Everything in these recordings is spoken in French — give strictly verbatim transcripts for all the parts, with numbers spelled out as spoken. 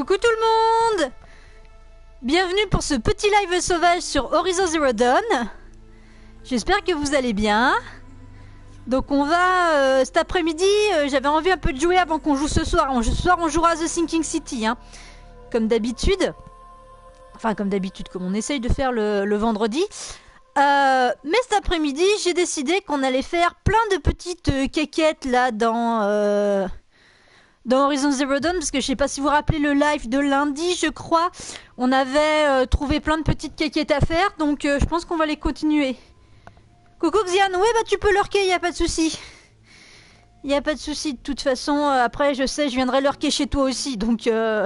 Coucou tout le monde! Bienvenue pour ce petit live sauvage sur Horizon Zero Dawn. J'espère que vous allez bien. Donc on va, euh, cet après-midi, euh, j'avais envie un peu de jouer avant qu'on joue ce soir. Ce soir on jouera à The Sinking City, hein, comme d'habitude. Enfin comme d'habitude, comme on essaye de faire le, le vendredi. Euh, mais cet après-midi, j'ai décidé qu'on allait faire plein de petites euh, quéquettes là dans... Euh, Dans Horizon Zero Dawn, parce que je sais pas si vous vous rappelez le live de lundi, je crois, on avait euh, trouvé plein de petites quéquettes à faire, donc euh, je pense qu'on va les continuer. Coucou Xian, ouais bah tu peux lurker, y a pas de souci. Y a pas de souci, de toute façon, euh, après je sais, je viendrai lurker chez toi aussi, donc... Euh...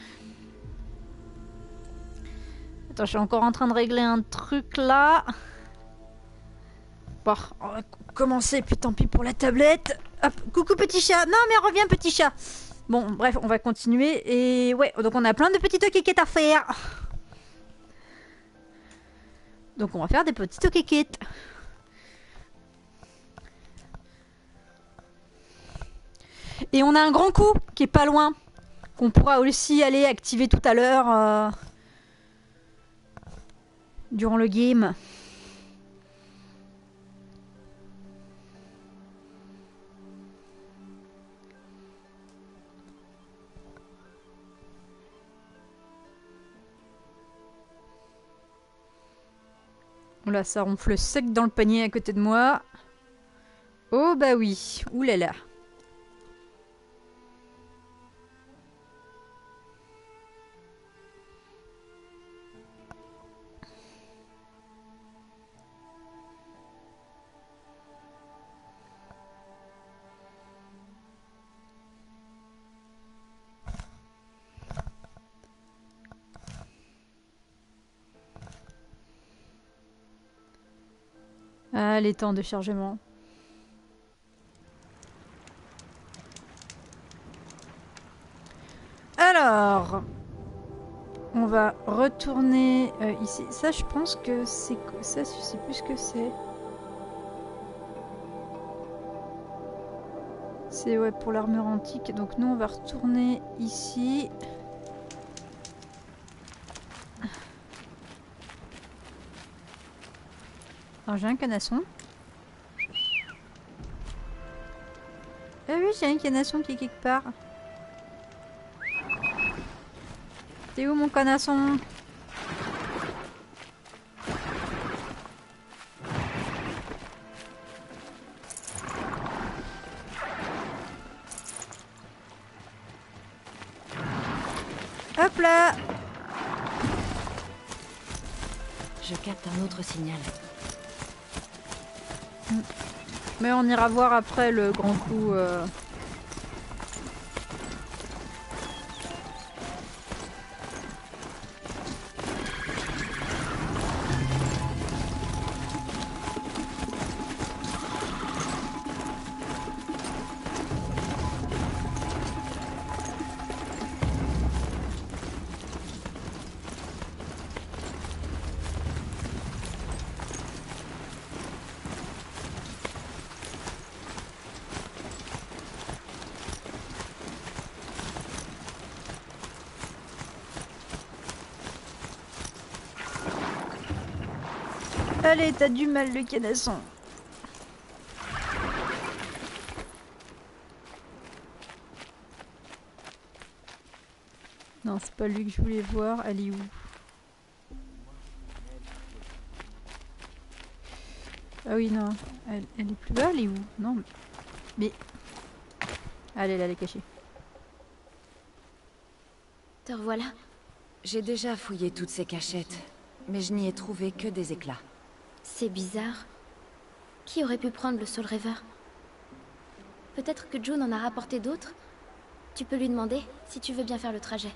Attends, je suis encore en train de régler un truc là. Bon, on va commencer, puis tant pis pour la tablette. Hop, coucou petit chat. Non mais reviens petit chat. Bon, bref, on va continuer. Et ouais, donc on a plein de petites quéquettes à faire. Donc on va faire des petites quéquettes. Et on a un grand coup qui est pas loin. Qu'on pourra aussi aller activer tout à l'heure. Euh, durant le game. Là, ça ronfle sec dans le panier à côté de moi. Oh bah oui, oulala. Ah, les temps de chargement. Alors, on va retourner euh, ici. Ça, je pense que c'est... Ça, je sais plus ce que c'est. C'est ouais, pour l'armure antique. Donc nous, on va retourner ici. Alors, j'ai un canasson. Ah oui, j'ai un canasson qui est quelque part. T'es où mon canasson? Hop là! Je capte un autre signal. Mais on ira voir après le grand coup. Euh... Allez, t'as du mal le canasson. Non, c'est pas lui que je voulais voir. Elle est où? Ah oui, non. Elle, elle est plus bas, elle est où? Non, mais... mais... Allez, là, elle est cachée. Te revoilà. J'ai déjà fouillé toutes ces cachettes, mais je n'y ai trouvé que des éclats. C'est bizarre. Qui aurait pu prendre le Soul Reaver? Peut-être que June en a rapporté d'autres? Tu peux lui demander, si tu veux bien faire le trajet.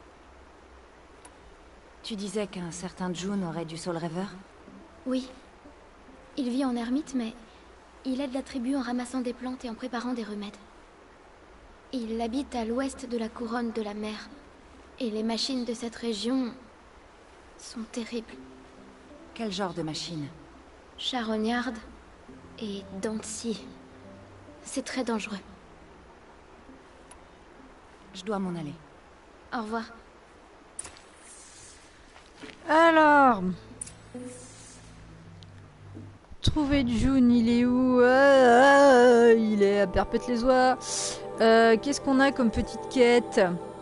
Tu disais qu'un certain June aurait du Soul Reaver? Oui. Il vit en ermite, mais il aide la tribu en ramassant des plantes et en préparant des remèdes. Il habite à l'ouest de la couronne de la mer. Et les machines de cette région sont terribles. Quel genre de machine? Charognardes et Dancy. C'est très dangereux. Je dois m'en aller. Au revoir. Alors... Trouver June, il est où? Ah, il est à Perpète-les-Oies. Euh, Qu'est-ce qu'on a comme petite quête?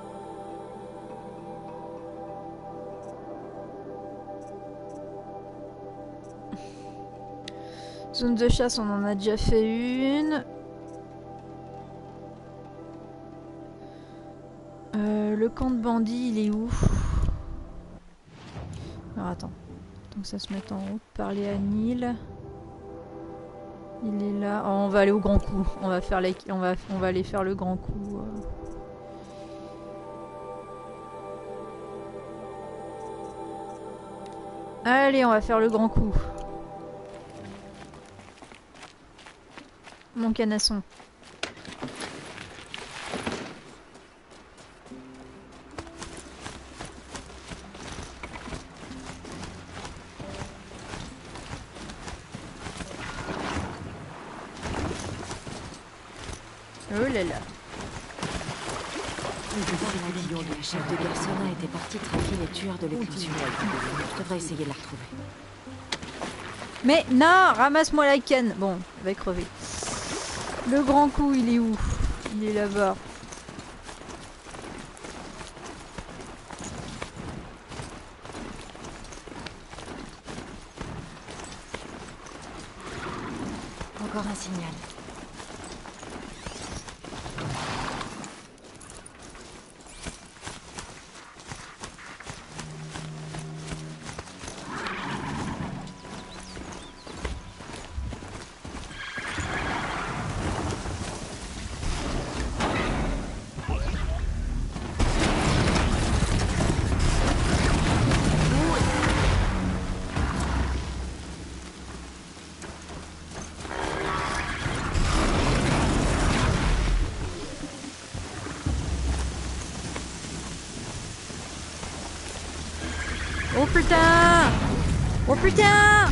Zone de chasse, on en a déjà fait une. Euh, le camp de bandits, il est où? Alors attends. Donc ça se met en route, parler à Neil. Il est là. Oh, on va aller au grand coup. On va faire les... on va on va aller faire le grand coup. Allez, on va faire le grand coup. Mon canasson. Oh là là. La chef de Garçonna était partie traquer les tueurs de l'éclosion. Je devrais essayer de la retrouver. Mais non, ramasse-moi la canne. Bon, elle va crever. Le grand coup, il est où? Il est là-bas. Encore un signal. Oh putain! Oh putain!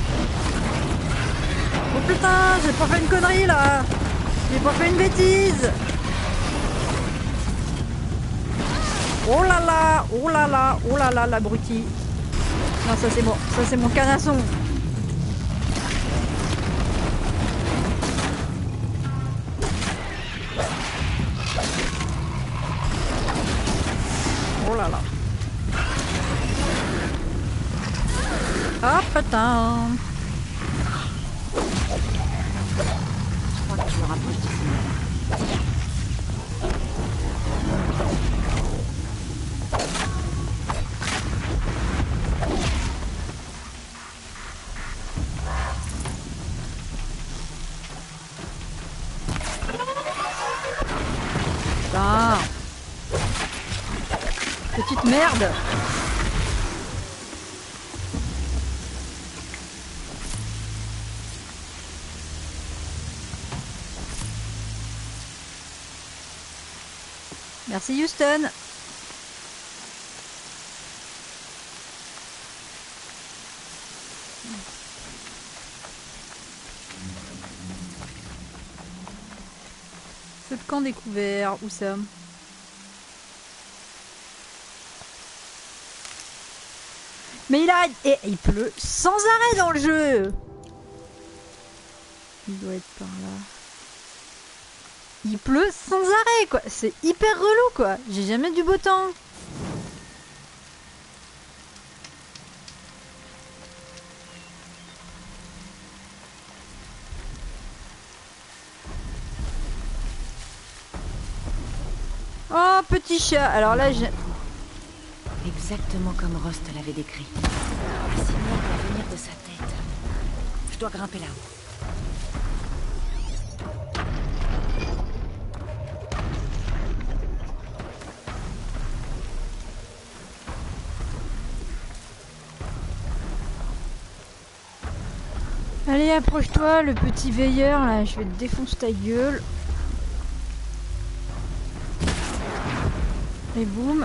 Oh putain! J'ai pas fait une connerie là! J'ai pas fait une bêtise! Oh là là! Oh là là! Oh là là, l'abruti! Non, ça c'est bon. Ça c'est mon canasson! Oh là là! Ah putain! Je crois que je me rapproche du signal. Putain! Petite merde! Merci Houston. Feu de camp découvert. Où ça? Mais il arrête. Et il pleut sans arrêt dans le jeu. Il doit être par là. Il pleut sans arrêt quoi, c'est hyper relou quoi, j'ai jamais du beau temps. Oh petit chat, alors là j'ai... Exactement comme Rost l'avait décrit. Un signal doit venir de sa tête. Je dois grimper là-haut. Allez, approche-toi, le petit veilleur, là, je vais te défoncer ta gueule. Et boum.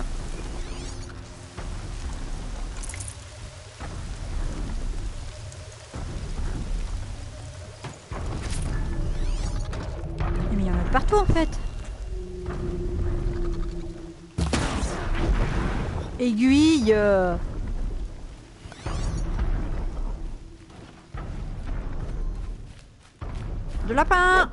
Mais il y en a partout, en fait. Aiguille. euh. De lapin.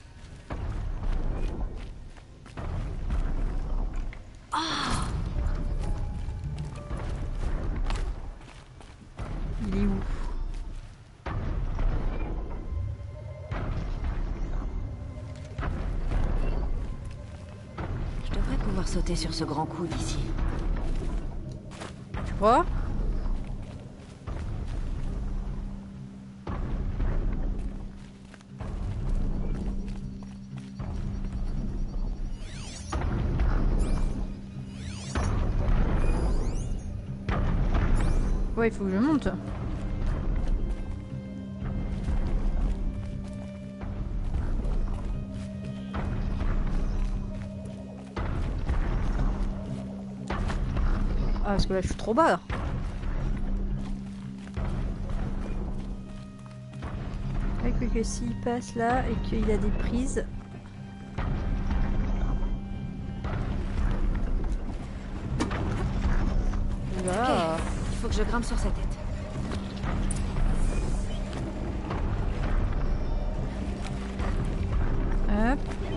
Il est où? Je devrais pouvoir sauter sur ce grand coup d'ici. Tu vois? Ouais, il faut que je monte. Ah, parce que là, je suis trop bas. Avec que s'il passe là et qu'il a des prises. Là. Ok, il faut que je grimpe sur sa tête. Hop.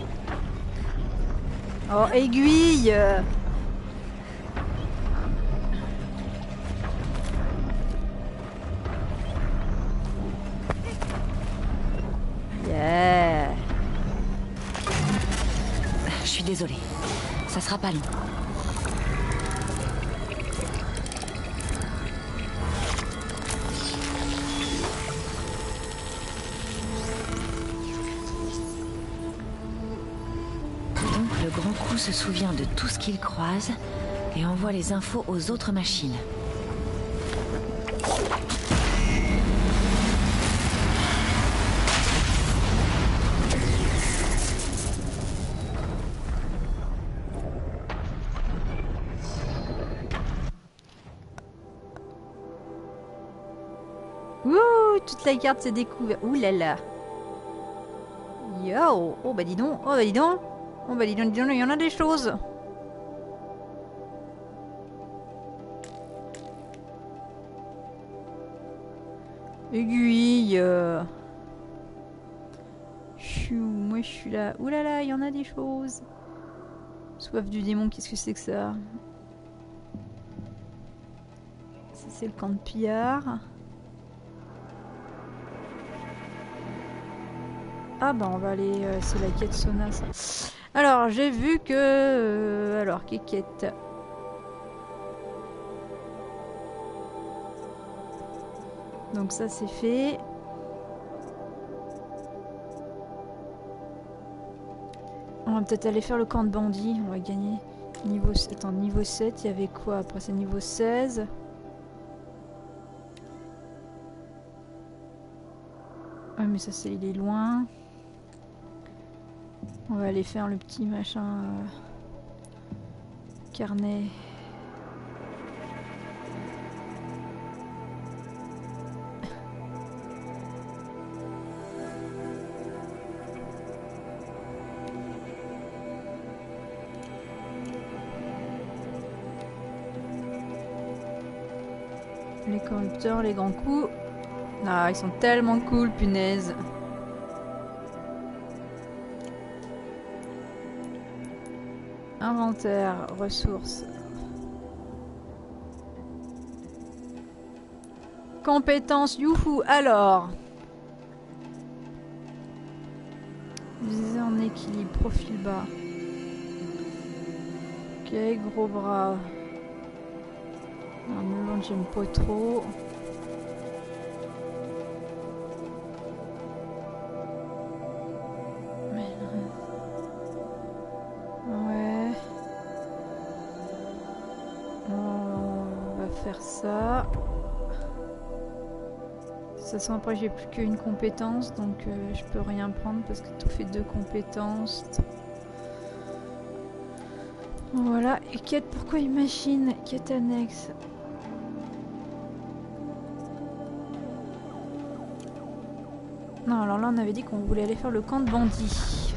Oh, aiguille. Yeah. Je suis désolée. Ça sera pas long. Donc le grand coup se souvient de tout ce qu'il croise et envoie les infos aux autres machines. Ouh, toute la carte s'est découverte. Ouh là là. Yo. Oh bah dis donc. Oh bah dis donc. Oh bah dis donc, dis donc, il y en a des choses. Aiguille. euh. Chou, moi je suis là. Ouh là là, il y en a des choses. Soif du démon, qu'est-ce que c'est que ça? Ça c'est le camp de pillard. Ah bah on va aller, euh, c'est la quête Sona ça. Alors j'ai vu que... Euh, alors, quelle quête? Donc ça c'est fait. On va peut-être aller faire le camp de bandits, on va gagner. Niveau... Attends, niveau sept, il y avait quoi? Après c'est niveau seize. Ouais mais ça c'est il est loin. On va aller faire le petit machin euh, carnet. Les corrupteurs, les grands coups. Ah, ils sont tellement cool, punaise. Inventaire, ressources. Compétences, youhou, alors. Viser en équilibre, profil bas. Ok, gros bras. Non, j'aime pas trop. Ouais. On va faire ça. De toute façon, après, j'ai plus qu'une compétence, donc euh, je peux rien prendre parce que tout fait deux compétences. Voilà. Et quête, pourquoi imagine? Quête annexe. Non, alors là, on avait dit qu'on voulait aller faire le camp de bandits.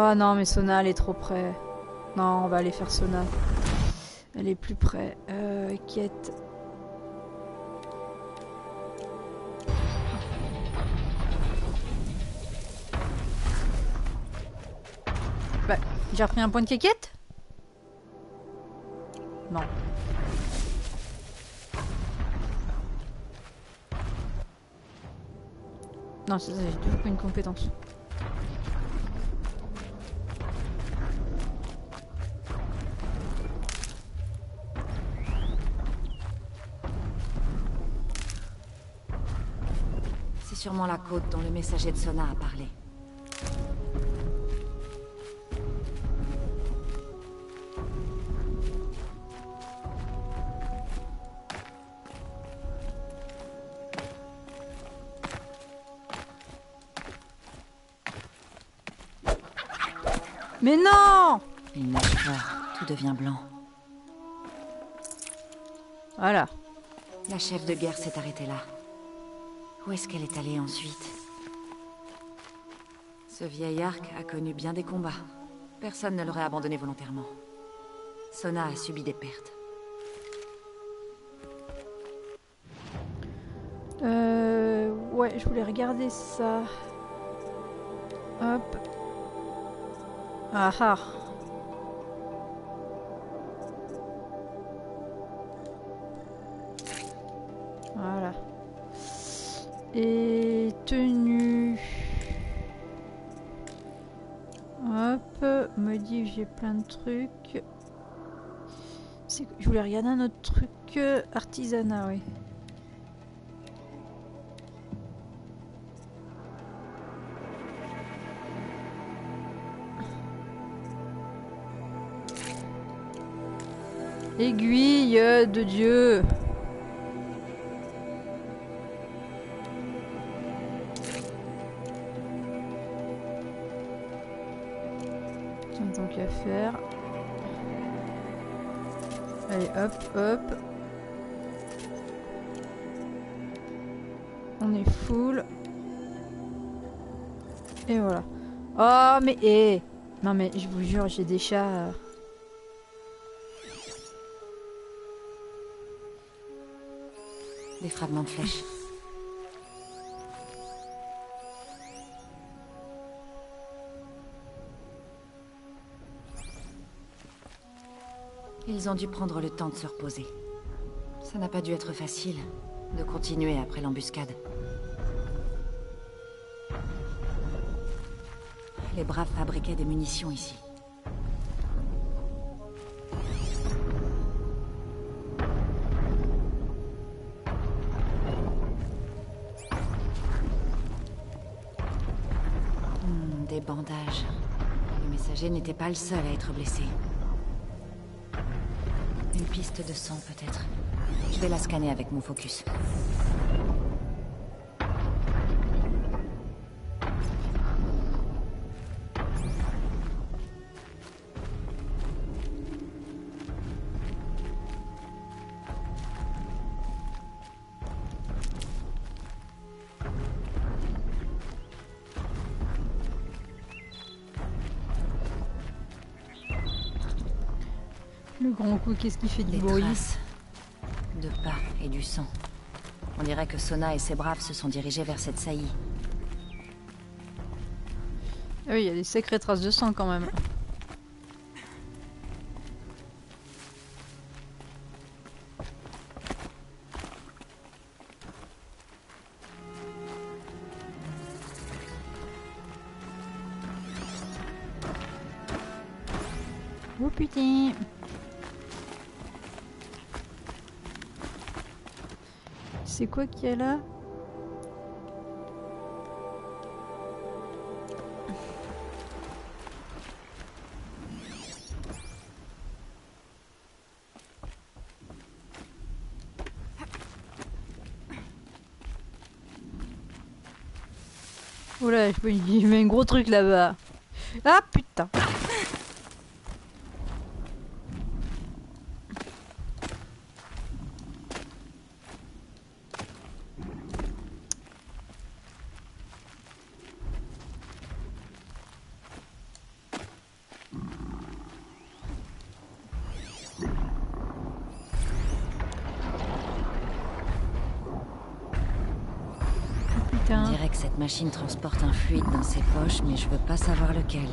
Oh non, mais Sona, elle est trop près. Non, on va aller faire Sona. Elle est plus près. Euh, quête. Bah, j'ai repris un point de quéquette? Non. Non, c'est ça, j'ai toujours pas une compétence. C'est sûrement la côte dont le messager de Sona a parlé. Mais non! Il neige fort, tout devient blanc. Voilà. La chef de guerre s'est arrêtée là. Où est-ce qu'elle est allée ensuite? Ce vieil arc a connu bien des combats. Personne ne l'aurait abandonné volontairement. Sona a subi des pertes. Euh... Ouais, je voulais regarder ça. Hop. Ah ah. Voilà. Et tenue. Hop. Modif, j'ai plein de trucs. C'est... Je voulais regarder un autre truc. Artisanat, oui. Aiguille de Dieu. Tiens, tant qu'à faire. Allez, hop, hop. On est full. Et voilà. Oh, mais... Eh non, mais je vous jure, j'ai des chats... euh, Des fragments de flèches. Ils ont dû prendre le temps de se reposer. Ça n'a pas dû être facile de continuer après l'embuscade. Les braves fabriquaient des munitions ici. Hmm, des bandages. Le messager n'était pas le seul à être blessé. Une piste de sang, peut-être. Je vais la scanner avec mon focus. Le grand coup, qu'est-ce qui fait du Des bruit? traces de pas et du sang. On dirait que Sona et ses braves se sont dirigés vers cette saillie. Ah oui, il y a des sacrées traces de sang quand même. Oh putain. C'est quoi qu'il y a là? Oula, il met un gros truc là-bas. Ah putain. Putain. On dirait que cette machine transporte un fluide dans ses poches, mais je veux pas savoir lequel.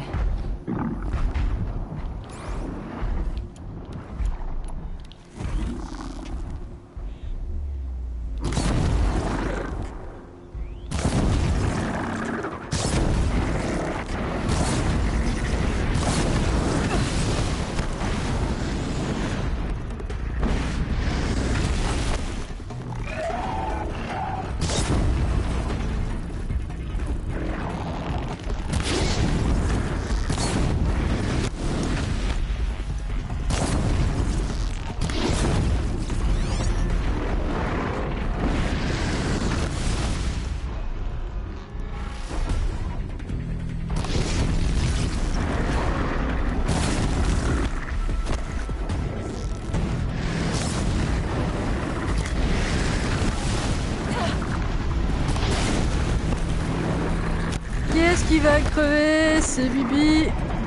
Qu'est-ce qui va crever? C'est Bibi.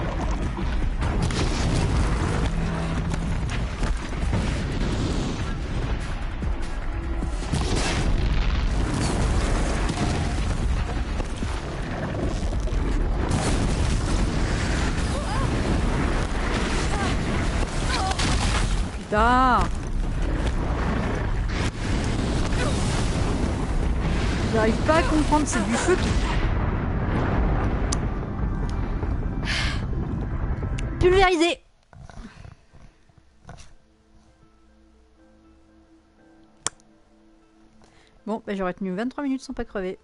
Putain. J'arrive pas à comprendre, c'est du feu qui... Pulvérisé. Bon, bah j'aurais tenu vingt-trois minutes sans pas crever.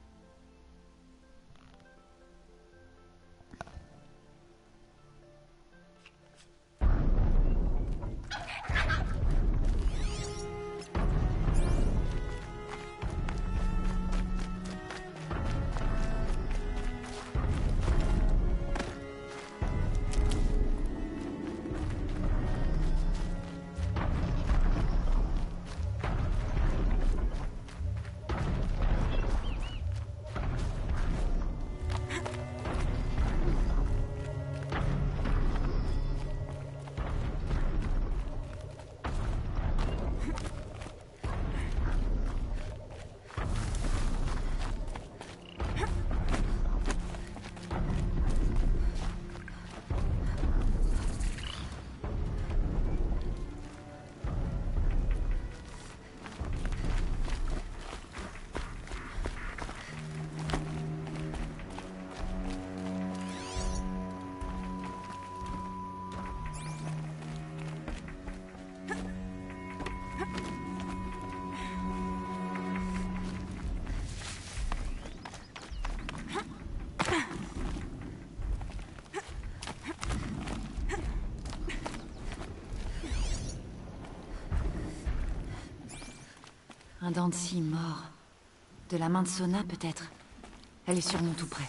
Un dent de scie mort. De la main de Sona, peut-être. Elle est sûrement tout près.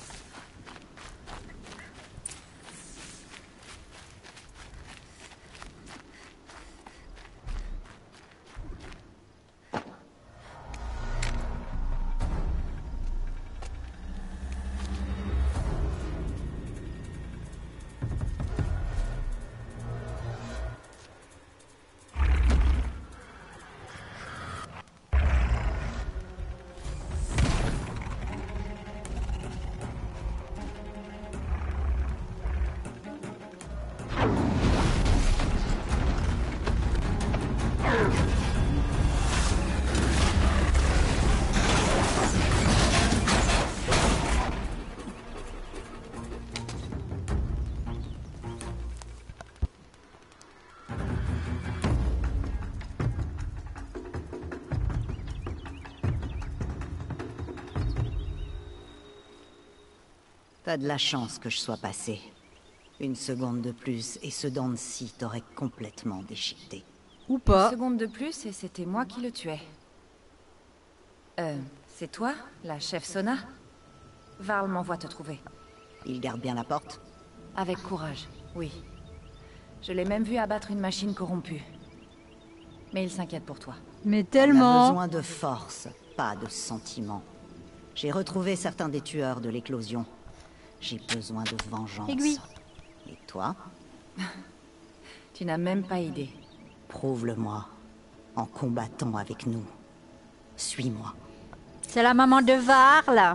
T'as de la chance que je sois passé. Une seconde de plus et ce dent de scie t'aurait complètement déchiqueté. Ou Une pas. seconde de plus et c'était moi qui le tuais. Euh, c'est toi, la chef Sona? Varl m'envoie te trouver. Il garde bien la porte? Avec courage, oui. Je l'ai même vu abattre une machine corrompue. Mais il s'inquiète pour toi. Mais On a tellement. besoin de force, pas de sentiments. J'ai retrouvé certains des tueurs de l'éclosion. J'ai besoin de vengeance. Aiguille. Et toi? Tu n'as même pas idée. Prouve-le-moi. En combattant avec nous. Suis-moi. C'est la maman de Varl.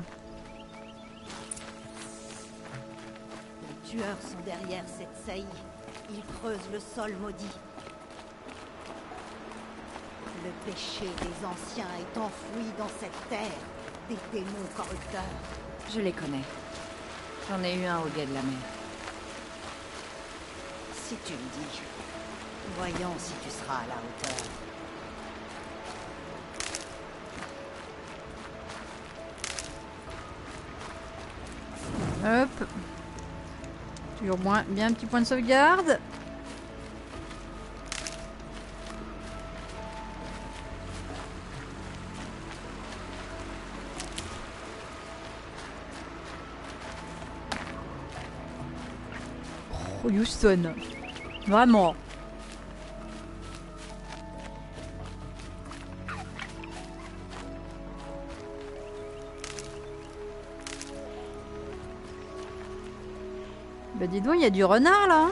Les tueurs sont derrière cette saillie. Ils creusent le sol maudit. Le péché des anciens est enfoui dans cette terre. Des démons corrupteurs. Je les connais. J'en ai eu un au biais de la mer. Si tu le dis, voyons si tu seras à la hauteur. Hop. Toujours moins, bien un petit point de sauvegarde. Oh, Houston. Vraiment. Bah dis donc, il y a du renard là.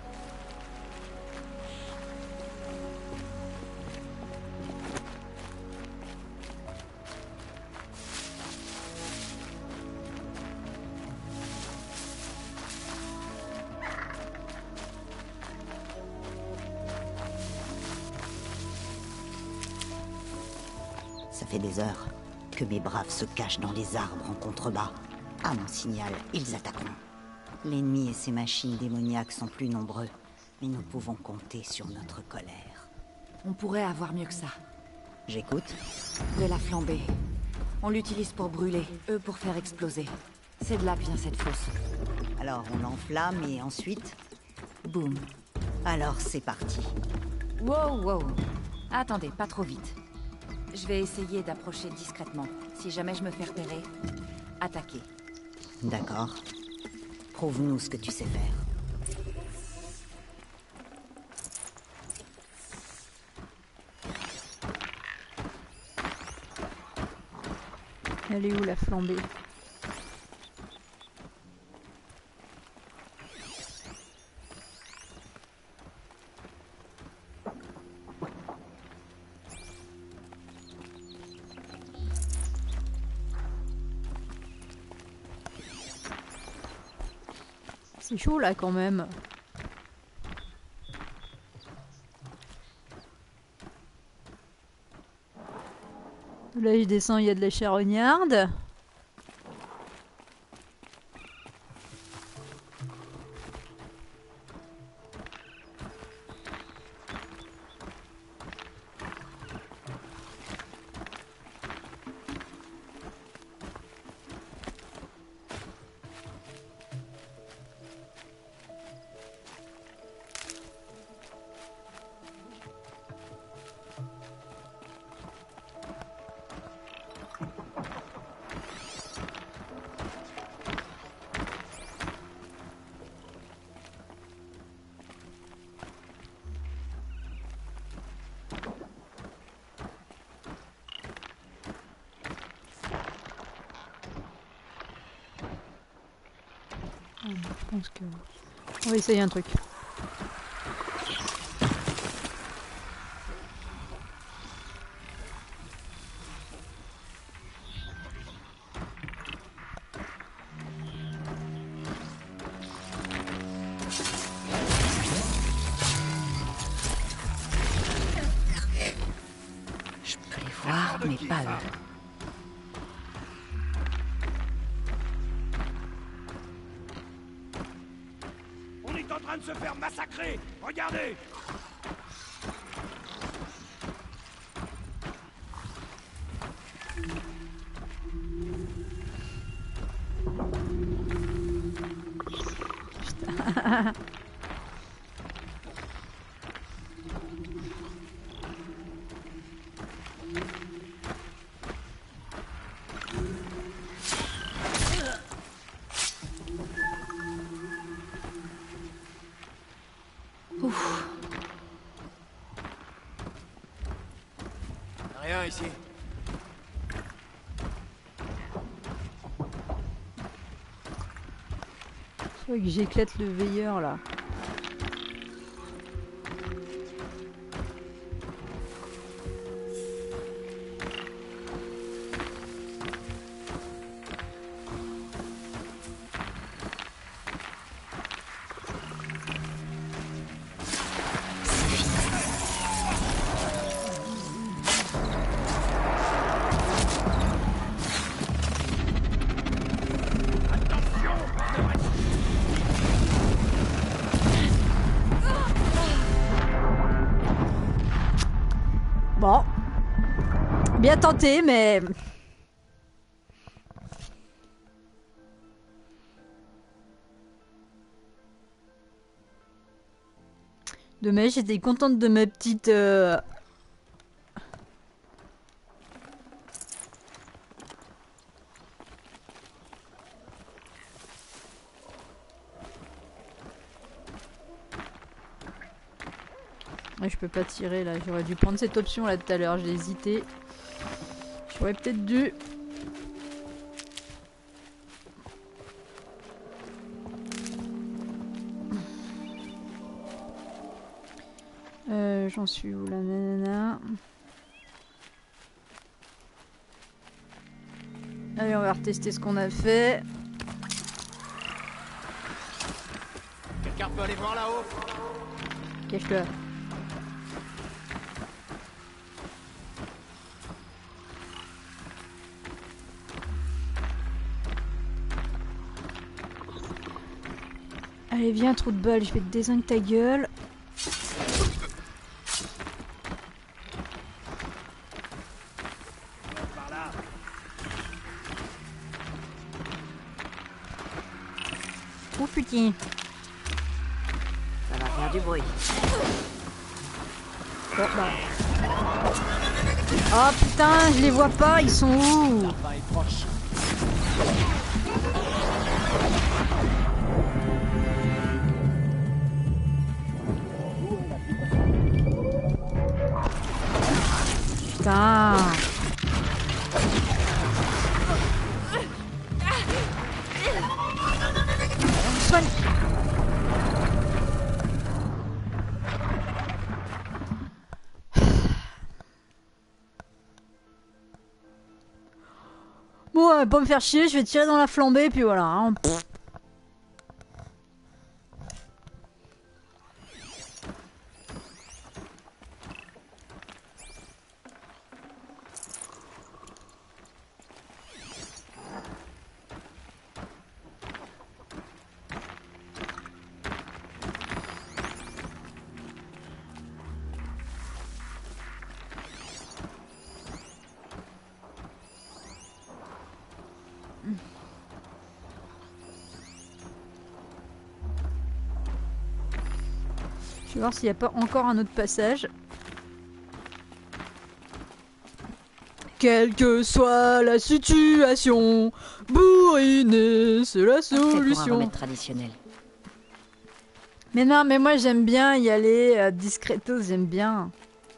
Ça fait des heures que mes braves se cachent dans les arbres en contrebas. À mon signal, ils attaqueront. L'ennemi et ses machines démoniaques sont plus nombreux, mais nous pouvons compter sur notre colère. On pourrait avoir mieux que ça. J'écoute. De la flambée. On l'utilise pour brûler, eux pour faire exploser. C'est de là que vient cette fosse. Alors on l'enflamme et ensuite... Boum. Alors c'est parti. Wow, wow. Attendez, pas trop vite. Je vais essayer d'approcher discrètement. Si jamais je me fais repérer, attaquer. D'accord. Prouve-nous ce que tu sais faire. Elle est où la flambée? C'est chaud là quand même. Là je descends, il y a de la charognarde. Je pense que... On va essayer un truc. Je peux les voir, mais pas eux. En train de se faire massacrer. Regardez. Putain. Ouf. Rien ici. Je crois que j'éclate le veilleur là. Bon. Bien tenté, mais... Dommage, j'étais contente de ma petite... Euh... Ouais, je peux pas tirer là, j'aurais dû prendre cette option là tout à l'heure, j'ai hésité. J'aurais peut-être dû... Euh, j'en suis où là, nanana. Allez, on va retester ce qu'on a fait. Quelqu'un peut aller voir là-haut? Cache-toi. Allez, viens, trou de balle, je vais te désinguer ta gueule. Par là. Oh putain. Ça va faire du bruit. Bon, bah. Oh putain, je les vois pas, ils sont où? Pas est proche. Putain. Soigne. Bon, euh, pas me faire chier, je vais tirer dans la flambée, puis voilà. Hein. Je vais voir s'il n'y a pas encore un autre passage. Quelle que soit la situation, bourriner, c'est la Parfait pour un solution. remède traditionnel. Mais non, mais moi j'aime bien y aller euh, discretos, j'aime bien.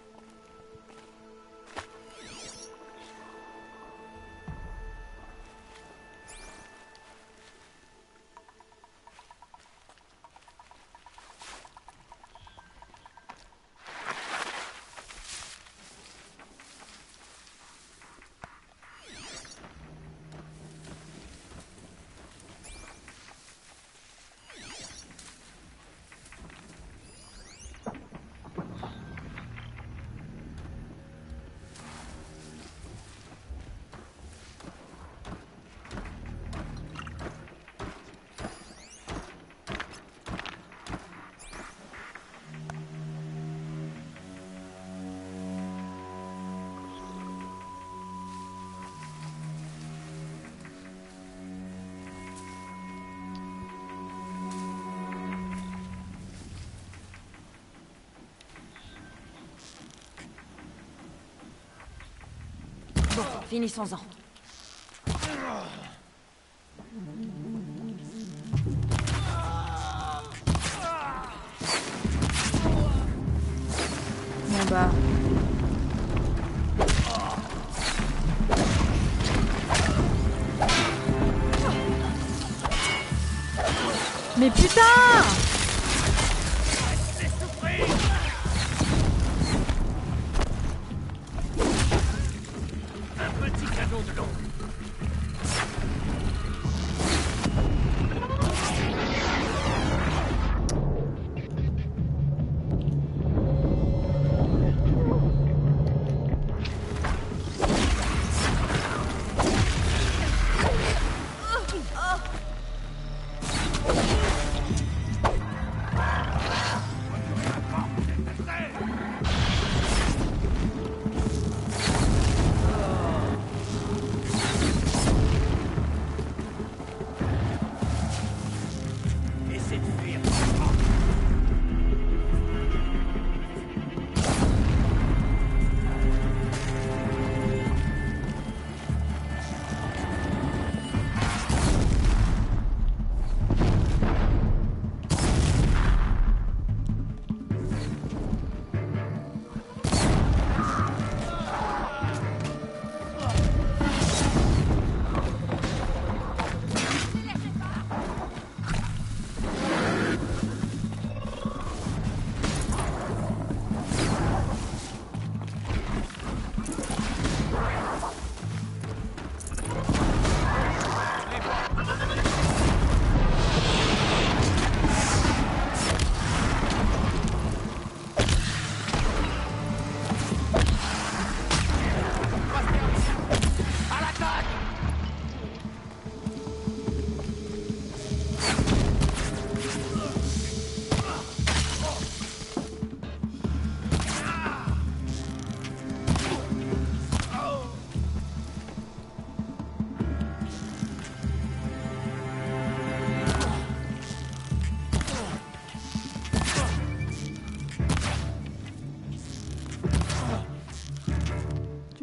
Bon, finissons-en. Bon bah. Mais putain! Un petit cadeau de l'eau.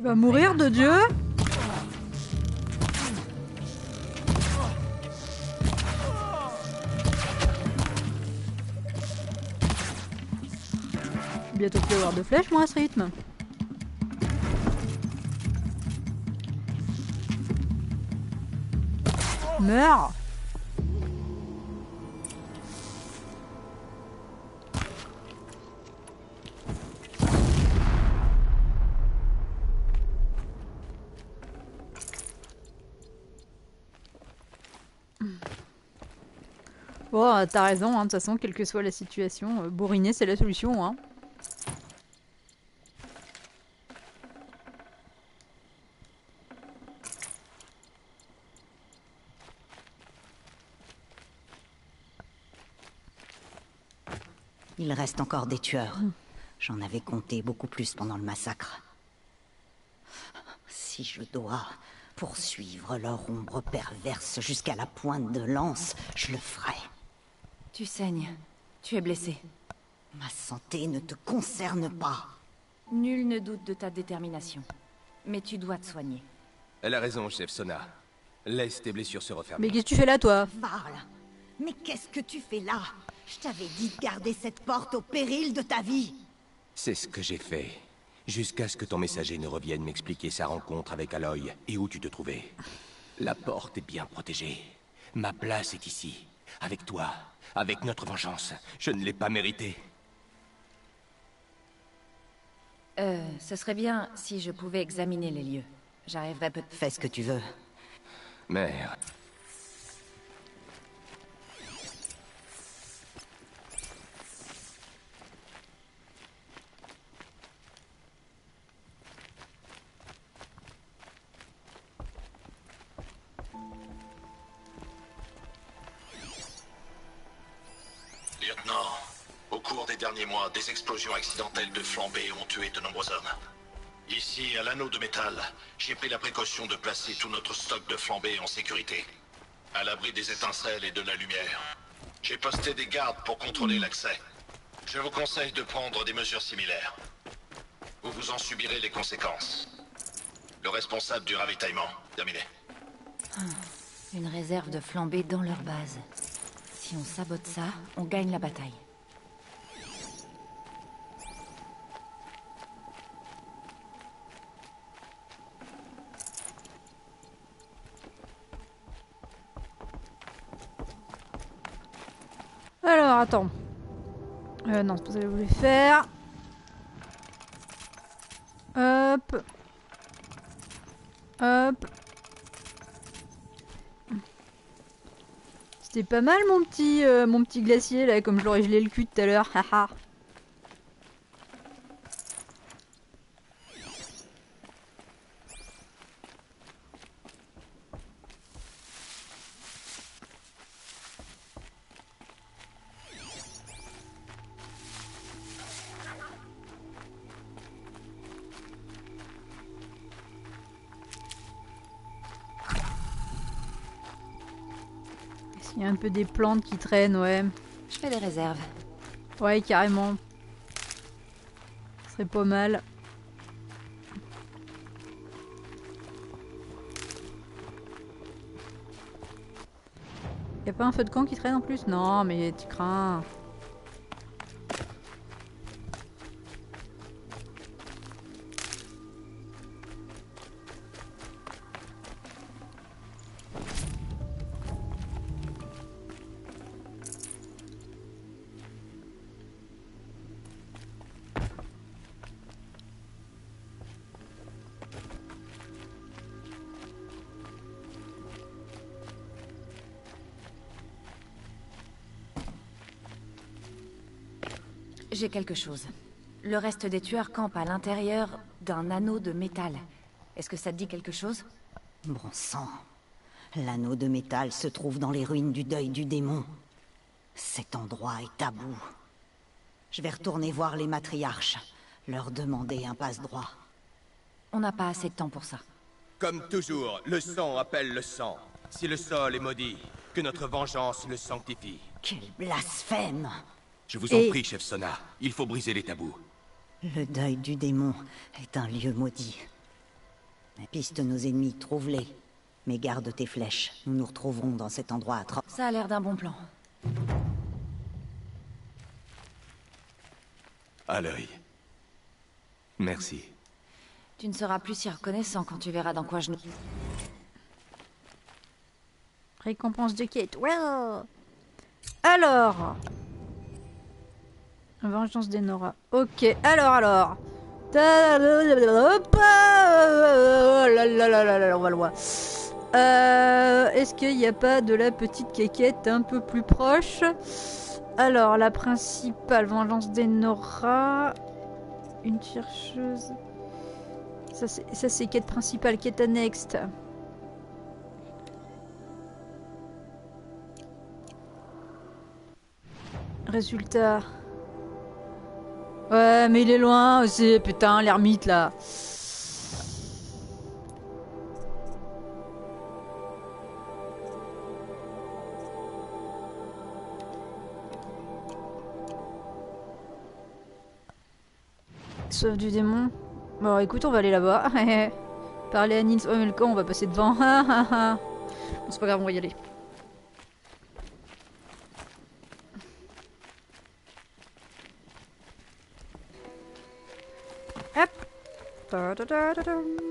Va mourir de Dieu. Bientôt plus avoir de flèches, moi, à ce rythme. Meurs. Bon, t'as raison, hein, de toute façon, quelle que soit la situation, euh, bourriner c'est la solution. Hein. Il reste encore des tueurs. J'en avais compté beaucoup plus pendant le massacre. Si je dois poursuivre leur ombre perverse jusqu'à la pointe de lance, je le ferai. Tu saignes. Tu es blessé. Ma santé ne te concerne pas. Nul ne doute de ta détermination. Mais tu dois te soigner. Elle a raison, chef Sona. Laisse tes blessures se refermer. Mais qu'est-ce que tu fais là, toi? Varl, mais qu'est-ce que tu fais là? Je t'avais dit de garder cette porte au péril de ta vie. C'est ce que j'ai fait. Jusqu'à ce que ton messager ne revienne m'expliquer sa rencontre avec Aloy et où tu te trouvais. La porte est bien protégée. Ma place est ici. Avec toi. Avec notre vengeance. Je ne l'ai pas méritée. Euh, ce serait bien si je pouvais examiner les lieux. J'arriverai peut-être... Fais ce que tu veux. Mère. Lieutenant, au cours des derniers mois, des explosions accidentelles de flambées ont tué de nombreux hommes. Ici, à l'anneau de métal, j'ai pris la précaution de placer tout notre stock de flambées en sécurité, à l'abri des étincelles et de la lumière. J'ai posté des gardes pour contrôler l'accès. Je vous conseille de prendre des mesures similaires. Ou vous en subirez les conséquences. Le responsable du ravitaillement, terminé. Une réserve de flambée dans leur base. Si on sabote ça, on gagne la bataille. Alors, attends. Euh, non, c'est pas ça que je voulais faire. Hop. Hop. C'était pas mal mon petit, euh, mon petit glacier là, comme je l'aurais gelé le cul tout à l'heure. Haha. Il y a un peu des plantes qui traînent, ouais. Je fais des réserves. Ouais, carrément. Ce serait pas mal. Y a pas un feu de camp qui traîne en plus? Non, mais tu crains. J'ai quelque chose. Le reste des tueurs campent à l'intérieur d'un anneau de métal. Est-ce que ça te dit quelque chose? Bon sang. L'anneau de métal se trouve dans les ruines du deuil du démon. Cet endroit est tabou. Je vais retourner voir les matriarches. Leur demander un passe-droit. On n'a pas assez de temps pour ça. Comme toujours, le sang appelle le sang. Si le sol est maudit, que notre vengeance le sanctifie. Quel blasphème! Je vous en Et- prie, chef Sona. Il faut briser les tabous. Le deuil du démon est un lieu maudit. Piste nos ennemis, trouve-les. Mais garde tes flèches. Nous nous retrouverons dans cet endroit atroce. Ça a l'air d'un bon plan. À l'œil. Merci. Tu ne seras plus si reconnaissant quand tu verras dans quoi je nous... Récompense de quête. Well. Alors. Vengeance d'Enora. Ok. Alors, alors. Hop. Oh là là là là là, on va le voir. Euh, Est-ce qu'il n'y a pas de la petite quéquette un peu plus proche? Alors, la principale, vengeance d'Enora. Une chercheuse. Ça, c'est quête principale, quête annexe. Résultat. Ouais, mais il est loin aussi, putain, l'ermite là. Sauf du démon. Bon, écoute, on va aller là-bas. Parler à Nils. Oh, mais le camp, on va passer devant. Bon, c'est pas grave, on va y aller. Hop. Da, da, da, da, da.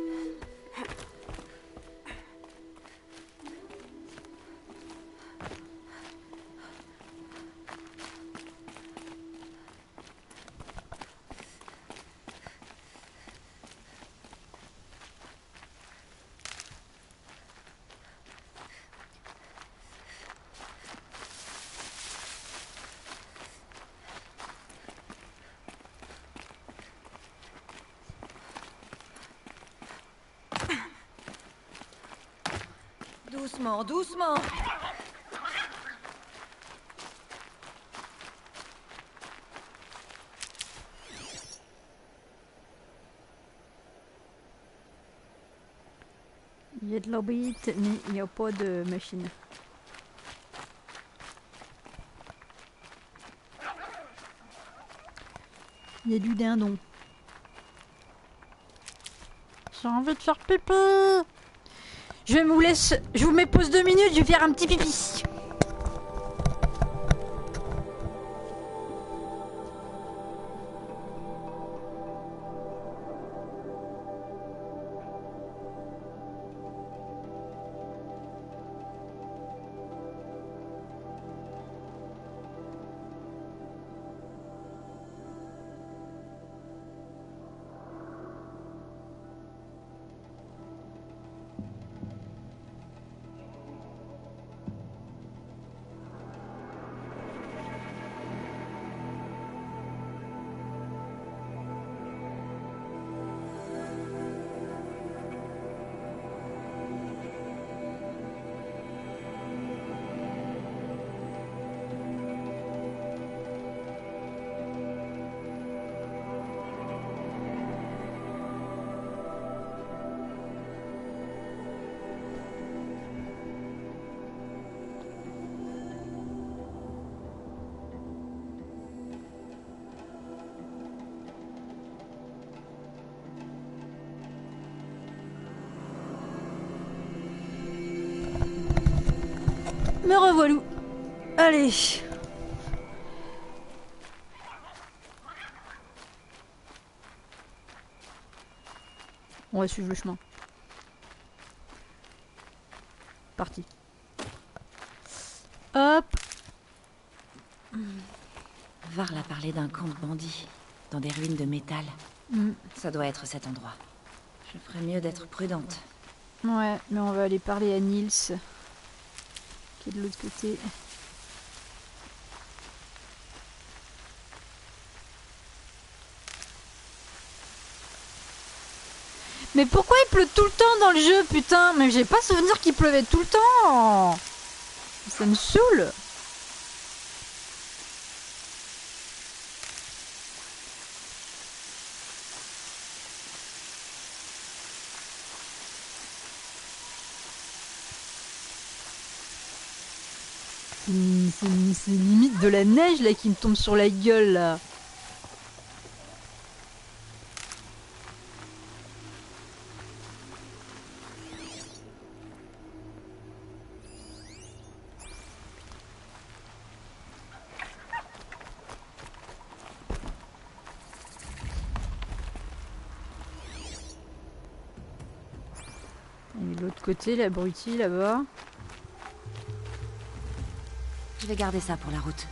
Doucement, doucement. Il y a de l'orbite, mais il n'y a pas de machine. Il y a du dindon. J'ai envie de faire pipi. Je vous laisse, je vous mets pause deux minutes, je vais faire un petit pipi. Me revoilà. Allez. On va suivre le chemin. Parti. Hop. Varl a parlé d'un camp de bandits, dans des ruines de métal. Mm. Ça doit être cet endroit. Je ferais mieux d'être prudente. Ouais, mais on va aller parler à Nils. Qui est de l'autre côté. Mais pourquoi il pleut tout le temps dans le jeu, putain? Mais j'ai pas souvenir qu'il pleuvait tout le temps. Ça me saoule. C'est limite de la neige là qui me tombe sur la gueule là. Et de l'autre côté, l'abruti là-bas. Je vais garder ça pour la route.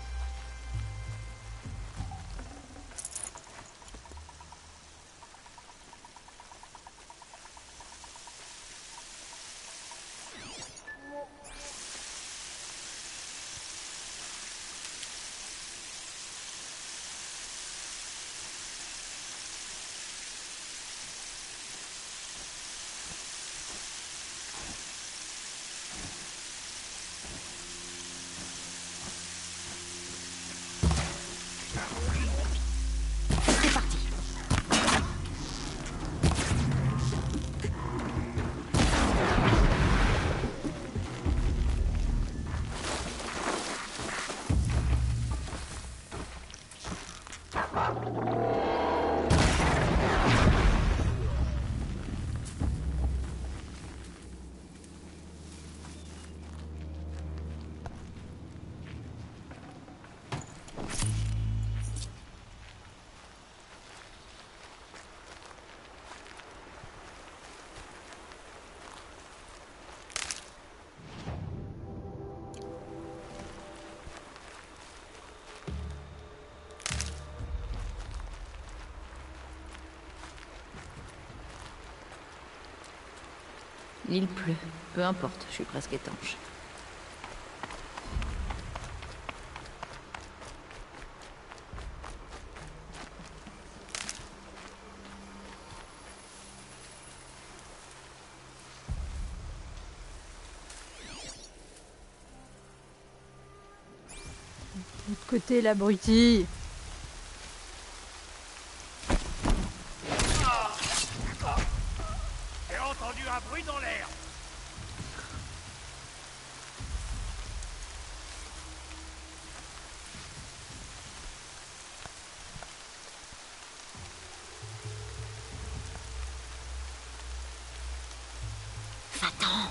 Il pleut. Peu importe, je suis presque étanche. De l'autre côté, l'abruti. J'ai entendu un bruit dans l'air. Va-t'en.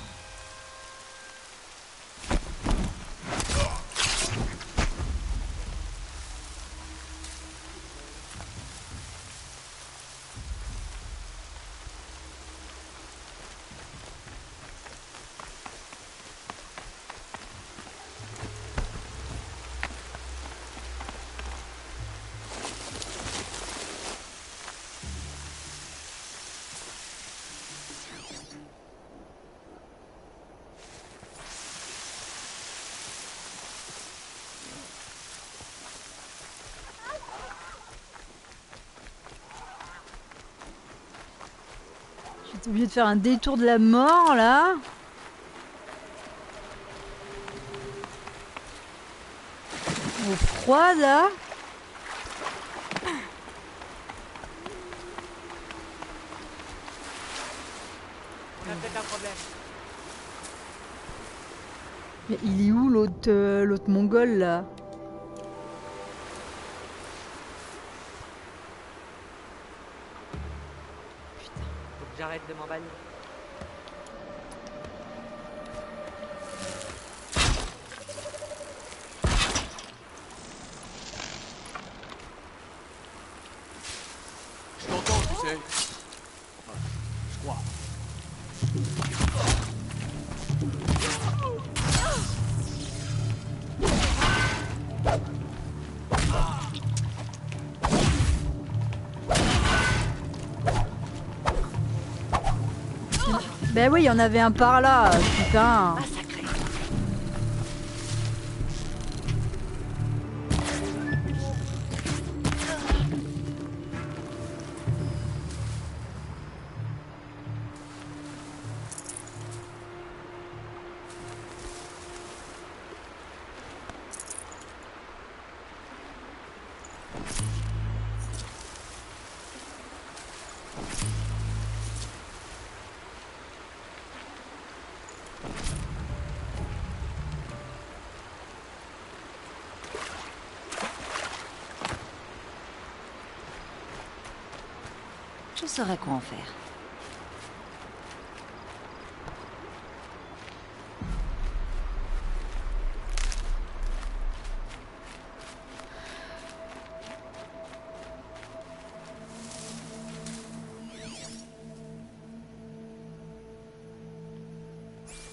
J'ai obligé de faire un détour de la mort là. Au froid là. On a peut-être un problème. Mais il est où l'autre euh, l'autre mongol là? Faut que j'arrête de m'emballer. Je t'entends, tu sais. Enfin, je crois. Ben oui, il y en avait un par là, putain. Massacré. Je saurais quoi en faire.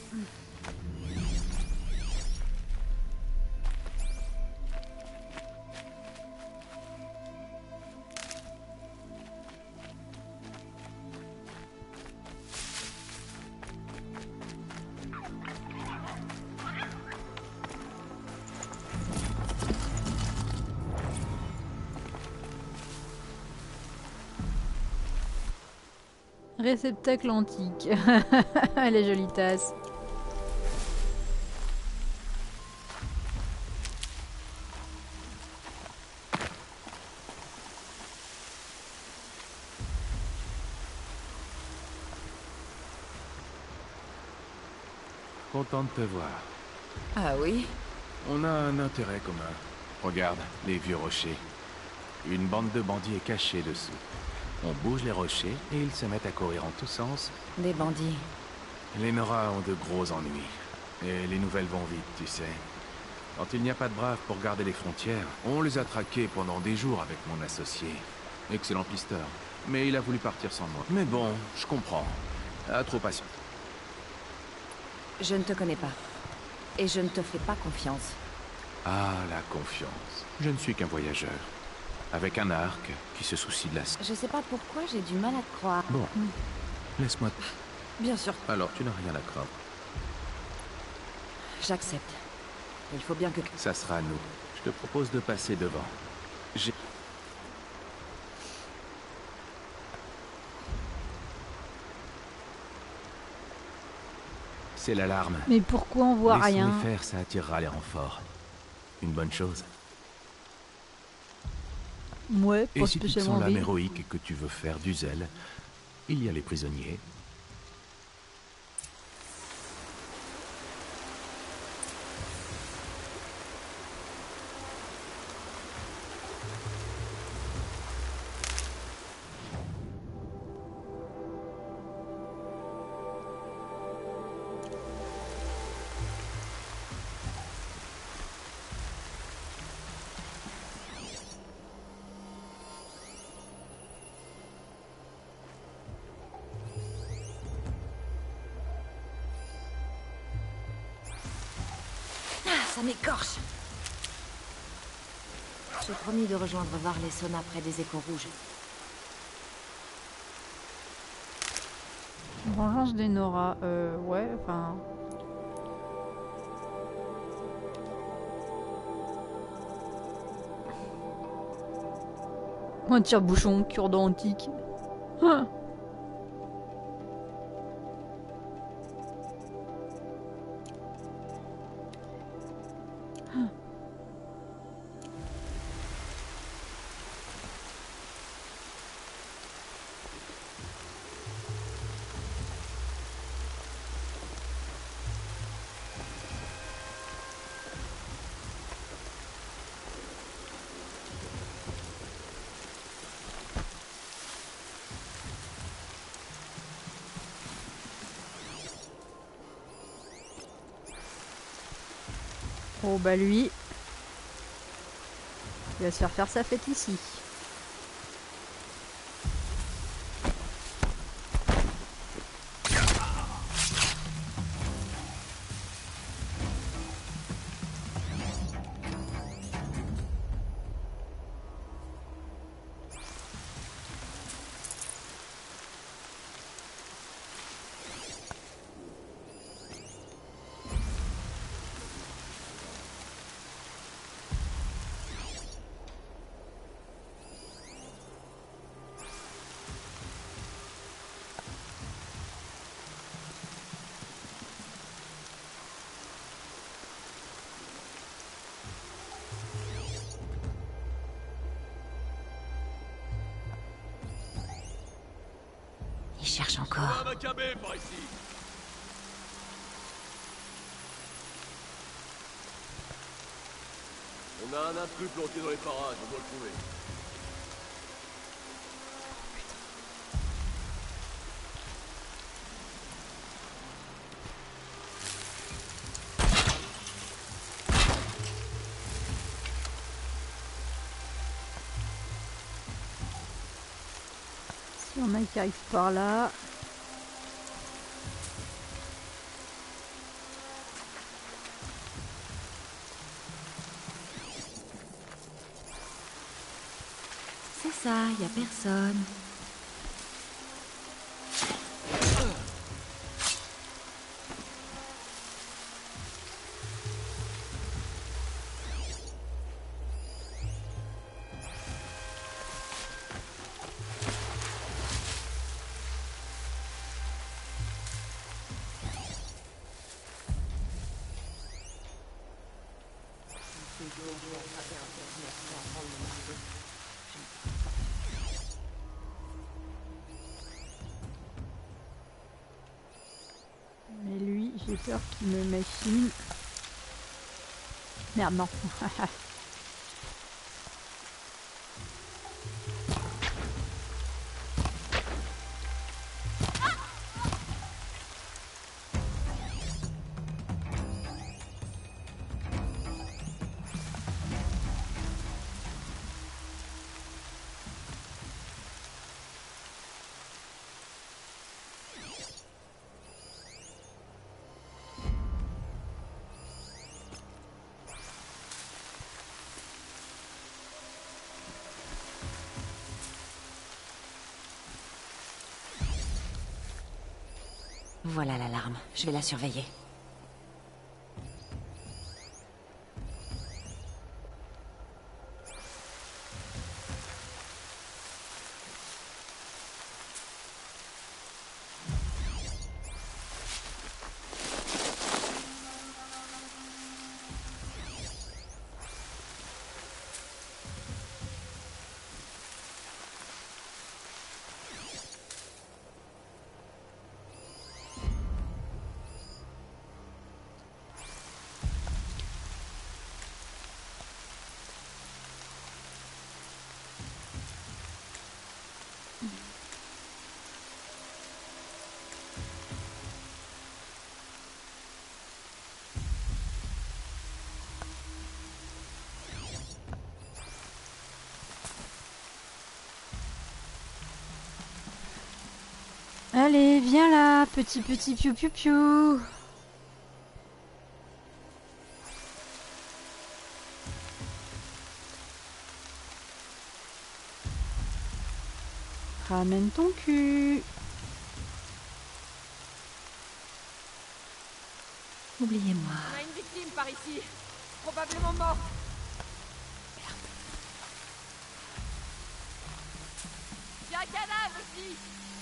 Réceptacle antique. Elle est jolie tasse. Content de te voir. Ah oui? On a un intérêt commun. Regarde, les vieux rochers. Une bande de bandits est cachée dessous. On bouge les rochers et ils se mettent à courir en tous sens. Des bandits. Les Nora ont de gros ennuis. Et les nouvelles vont vite, tu sais. Quand il n'y a pas de braves pour garder les frontières, on les a traqués pendant des jours avec mon associé. Excellent pisteur. Mais il a voulu partir sans moi. Mais bon, je comprends. Ah, trop patient. Je ne te connais pas. Et je ne te fais pas confiance. Ah, la confiance. Je ne suis qu'un voyageur. Avec un arc qui se soucie de la... Je sais pas pourquoi j'ai du mal à te croire. Bon, laisse-moi... Bien sûr, Alors, tu n'as rien à craindre. j'accepte. Il faut bien que... Ça sera à nous. Je te propose de passer devant. J'ai... C'est l'alarme. Mais pourquoi on voit rien? Laissons-les faire, ça attirera les renforts. Une bonne chose. Ouais, Et pas si tu te spécialement sens l'âme envie. héroïque et que tu veux faire du zèle, il y a les prisonniers. Ça m'écorche. J'ai promis de rejoindre Varlessona près des échos rouges. Vengeance des Nora. Euh, ouais, enfin... Un tire-bouchon, cure-dent antique. Ah. Oh bah lui, il va se faire faire sa fête ici. Il cherche encore. Un macabé par ici. On a un intrus planqué dans les parages, on doit le trouver. Si on a qui arrive par là. ça, y a personne. Mais lui, j'ai peur qu'il me machine. Merde, non. Voilà l'alarme, je vais la surveiller. Allez, viens là, petit petit piou piou piou. Ramène ton cul. Oubliez-moi. On a une victime par ici. Probablement morte. Il y a un cadavre ici.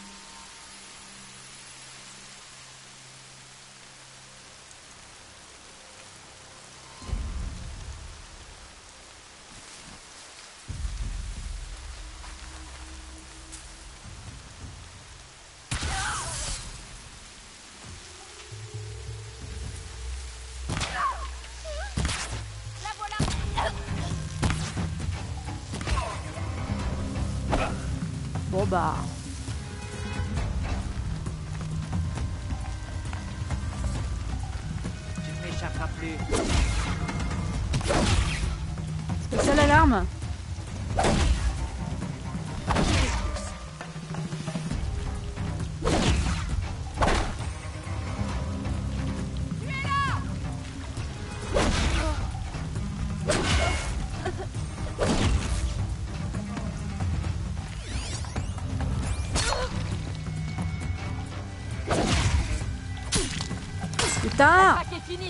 Bon bah. Tu ne m'échapperas plus. C'est ça l'alarme? Putain! La traque est finie.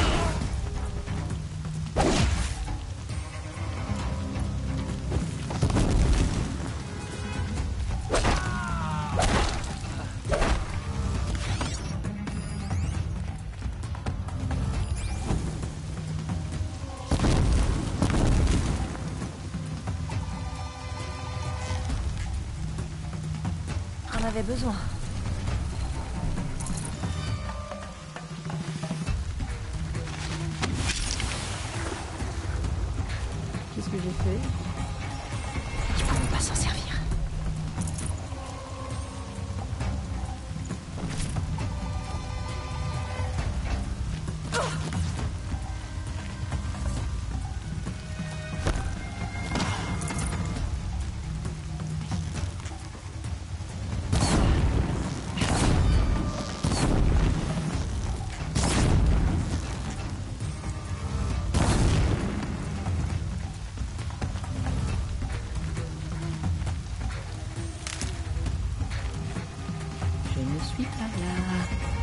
On avait besoin. Qu'est-ce que j'ai fait? Il faut ne pas s'en servir. suis pas là.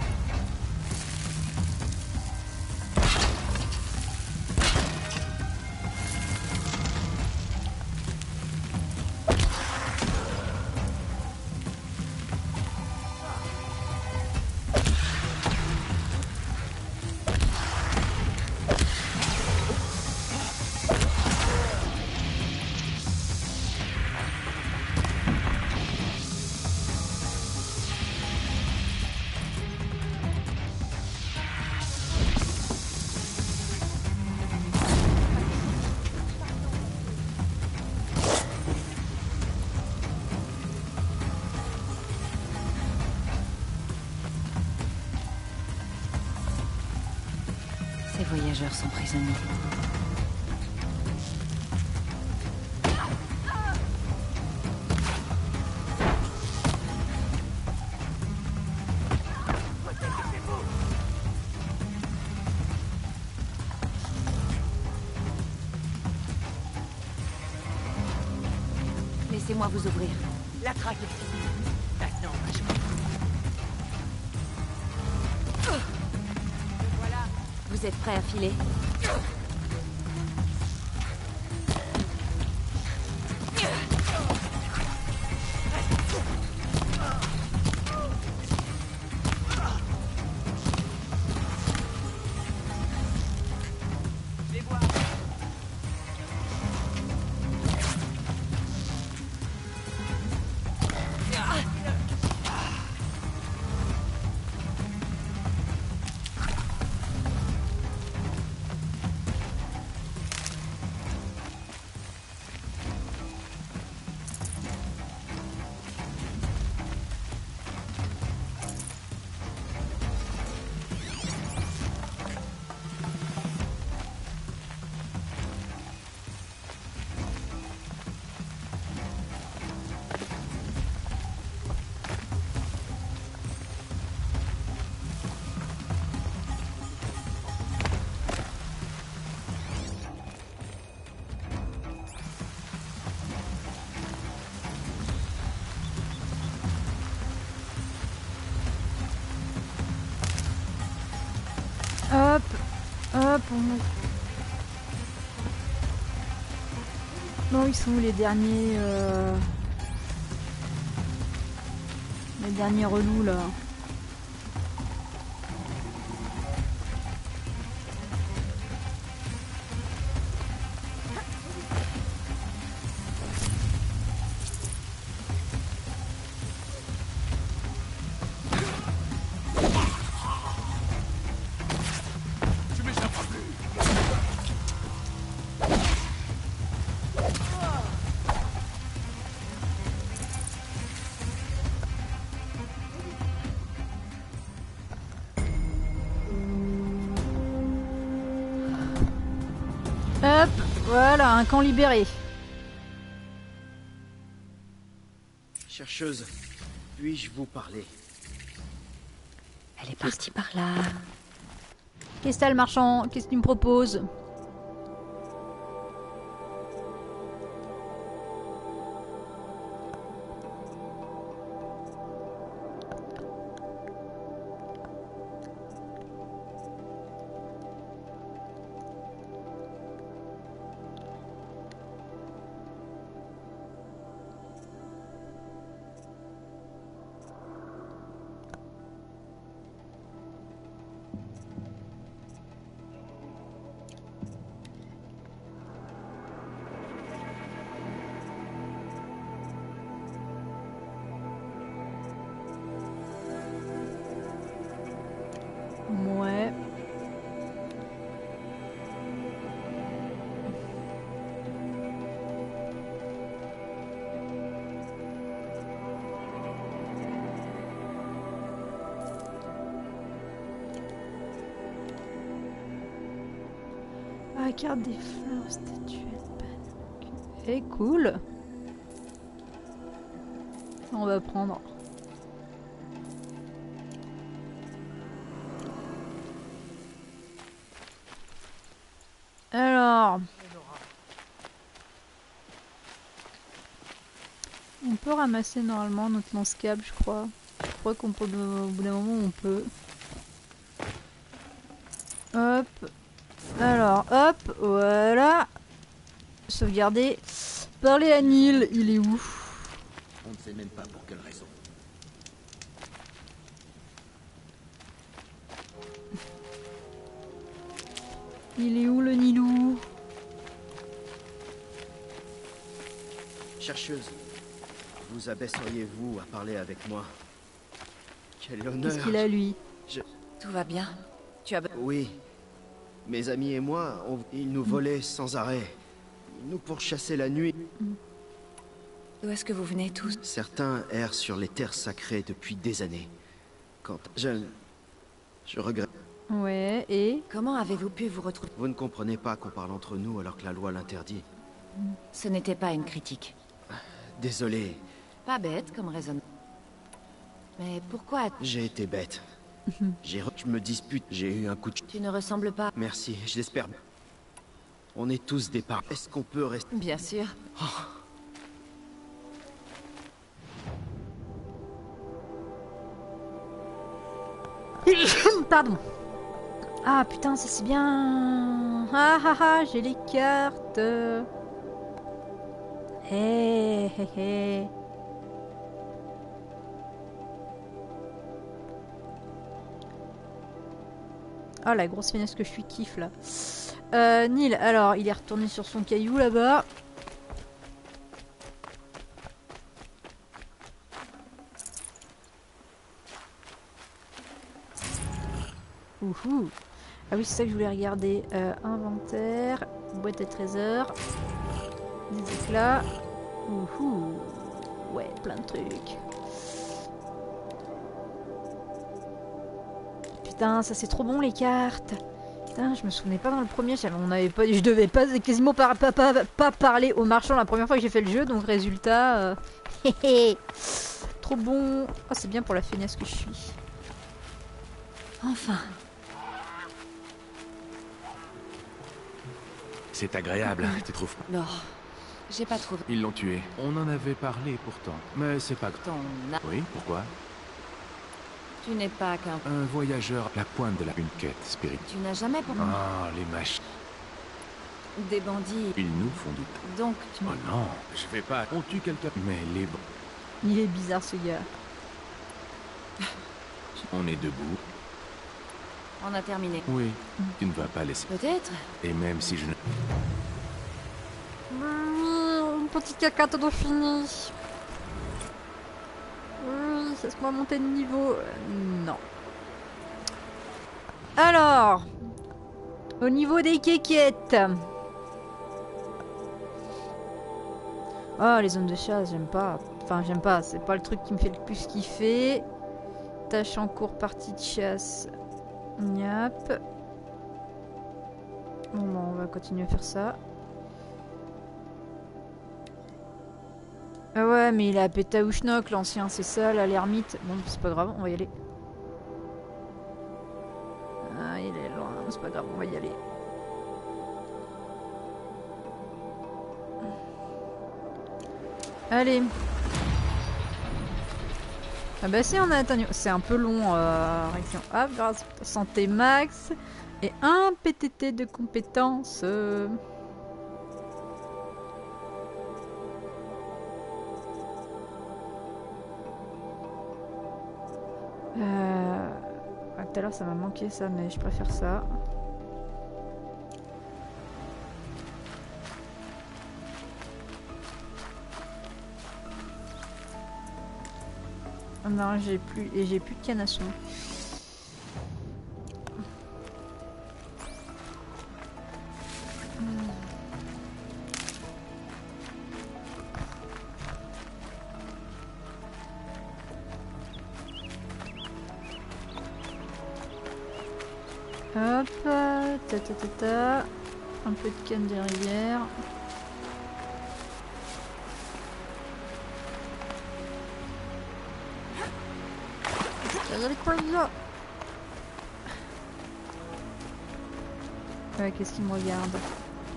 Ces voyageurs sont prisonniers. Laissez-moi vous ouvrir. La traque. Maintenant, je... Voilà. Vous êtes prêts à filer? Les voir. Hop, hop, on... Non, ils sont où les derniers... Euh... Les derniers relous, là? Hop, voilà, un camp libéré. Chercheuse, puis-je vous parler? Elle est partie par là. Qu'est-ce que t'as, le marchand? Qu'est-ce que tu me proposes? Ouais. Ah, carte des fleurs, statuettes, panneaux. Et cool. Ça, on va prendre. Alors, on peut ramasser normalement notre lance-câble, je crois. Je crois qu'on peut, au bout d'un moment, on peut. Hop. Alors, hop, voilà. Sauvegarder. Parler à Neil, il est où? On ne sait même pas pour quelle raison. Il est où le Nilou? Chercheuse, vous abaisseriez-vous à parler avec moi? Quel honneur! Qu'est-ce qu'il a, lui? Je... Tout va bien? Tu as... Oui. Mes amis et moi, on... ils nous volaient sans arrêt. Ils nous pourchassaient la nuit. D'où est-ce que vous venez tous? Certains errent sur les terres sacrées depuis des années. Quand je... Je regrette. Ouais, et... Comment avez-vous pu vous retrouver? Vous ne comprenez pas qu'on parle entre nous alors que la loi l'interdit. Ce n'était pas une critique. Désolé. Pas bête comme raisonnement. Mais pourquoi... J'ai été bête. J'ai re... Je me dispute, j'ai eu un coup de... Tu ne ressembles pas... Merci, je l'espère. On est tous des parents. Est-ce qu'on peut rester... Bien sûr. Oh. Pardon. Ah putain, ça c'est bien. Ah ah ah, j'ai les cartes. Hé hé hé. Ah la grosse finesse que je suis kiffe là. Euh, Neil, alors il est retourné sur son caillou là-bas. Ouhou. Ah oui, c'est ça que je voulais regarder. Euh, inventaire, boîte à trésors, des éclats. Ouhou. Ouais, plein de trucs. Putain, ça c'est trop bon les cartes. Putain, je me souvenais pas dans le premier. On avait pas, je devais pas quasiment pas, pas, pas, pas parler aux marchands la première fois que j'ai fait le jeu, donc résultat. Euh... trop bon. Oh, c'est bien pour la finesse que je suis. Enfin. C'est agréable, tu trouves pas? Non, j'ai pas trouvé. Ils l'ont tué. On en avait parlé pourtant. Mais c'est pas... Ton... Oui, pourquoi? Tu n'es pas qu'un... Un voyageur à la pointe de la... Une quête spirituelle. Tu n'as jamais pour... Ah, les machins. Des bandits... Ils nous font doute. Donc tu... Oh non, je vais pas... On tue quelqu'un. Mais les... Il est bizarre ce gars. On est debout. On a terminé. Oui, tu ne vas pas laisser... Peut-être. Et même si je ne... Mmh, petit caca tout fini. Oui, laisse-moi monter de niveau. Euh, non. Alors, au niveau des quéquettes. Oh, les zones de chasse, j'aime pas. Enfin, j'aime pas. C'est pas le truc qui me fait le plus kiffer. Tâche en cours, partie de chasse. Niap. Bon, bon, on va continuer à faire ça. Ah ouais, mais il a Pétaouchnok, l'ancien, c'est ça, là, l'ermite. Bon, c'est pas grave, on va y aller. Ah, il est loin, c'est pas grave, on va y aller. Allez. Ah bah si, on a atteint... C'est un peu long, euh, réaction. Ah, grâce santé max. Et un P T T de compétences. Euh... Euh... Ah, tout à l'heure ça m'a manqué ça, mais je préfère ça. Non, j'ai plus et j'ai plus de canasson. Hop, ta ta ta ta, un peu de canne derrière. Ouais, qu'est-ce qu'il me regarde?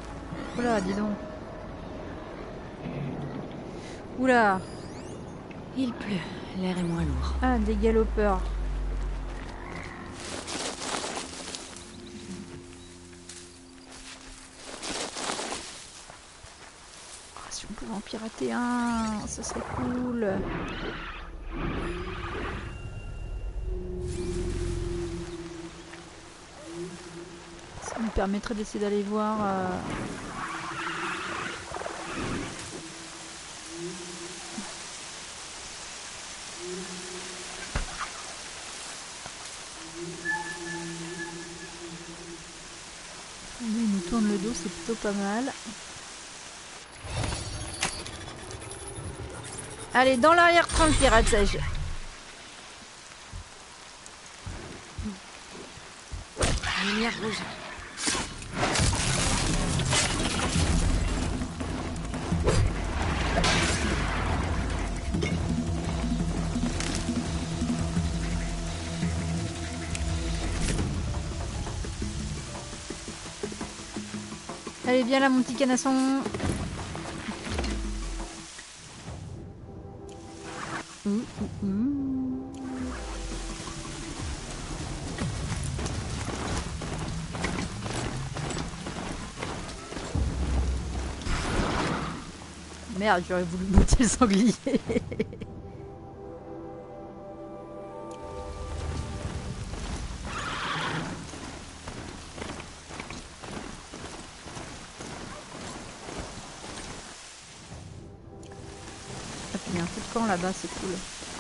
Oula, dis donc. Oula. Il pleut, l'air est moins lourd. Ah, des galopeurs. Oh, si on pouvait en pirater un, ça serait cool. Ça nous permettrait d'essayer d'aller voir... Euh... Lui, il nous tourne le dos, c'est plutôt pas mal. Allez, dans l'arrière-train, le pirate sage. Lumière rouge. Allez, viens là, mon petit canasson. Ouh, ouh, ouh. Merde, j'aurais voulu buter le sanglier. Il y a un feu de camp là-bas, c'est cool.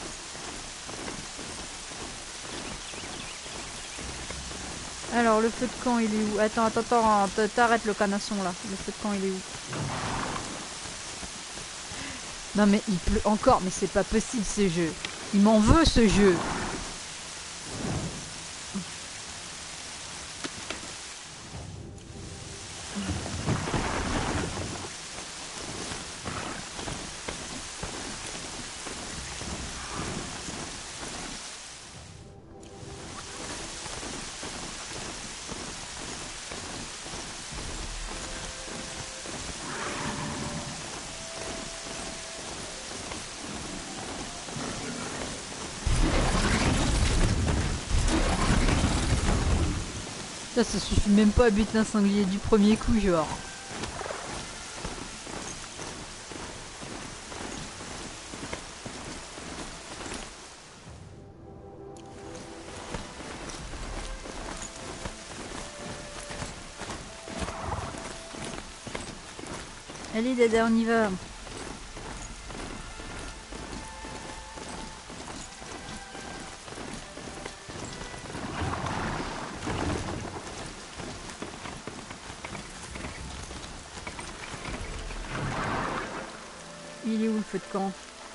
Alors, le feu de camp, il est où? Attends, attends, attends, t'arrêtes le canasson là. Le feu de camp, il est où? Non mais il pleut encore, mais c'est pas possible ce jeu. Il m'en veut ce jeu. Ça, ça suffit même pas à buter un sanglier du premier coup, genre. Allez Dada, on y va. Il est où le feu de camp?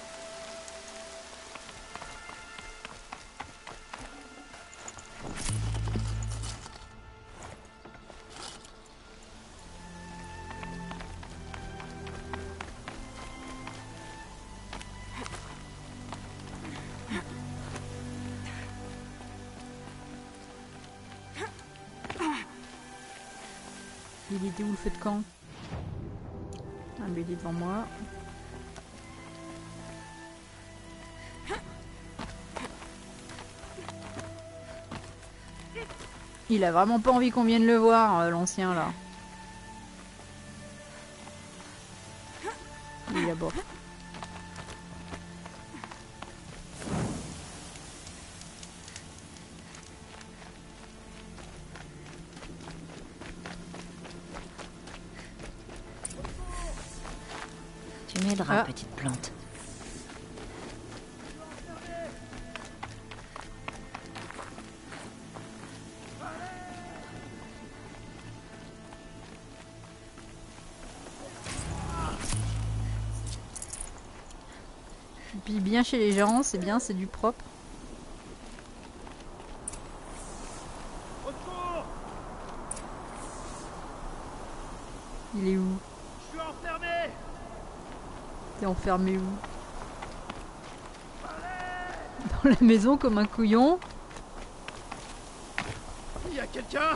Il était où le feu de camp? Ah, mais il est devant moi. Il a vraiment pas envie qu'on vienne le voir, euh, l'ancien là. Il est là-bas. Tu m'aideras, Ah. petite plante. Puis bien chez les gens, c'est bien, c'est du propre. Il est où? Je suis enfermé. T'es enfermé où? Dans la maison comme un couillon? Il y a quelqu'un?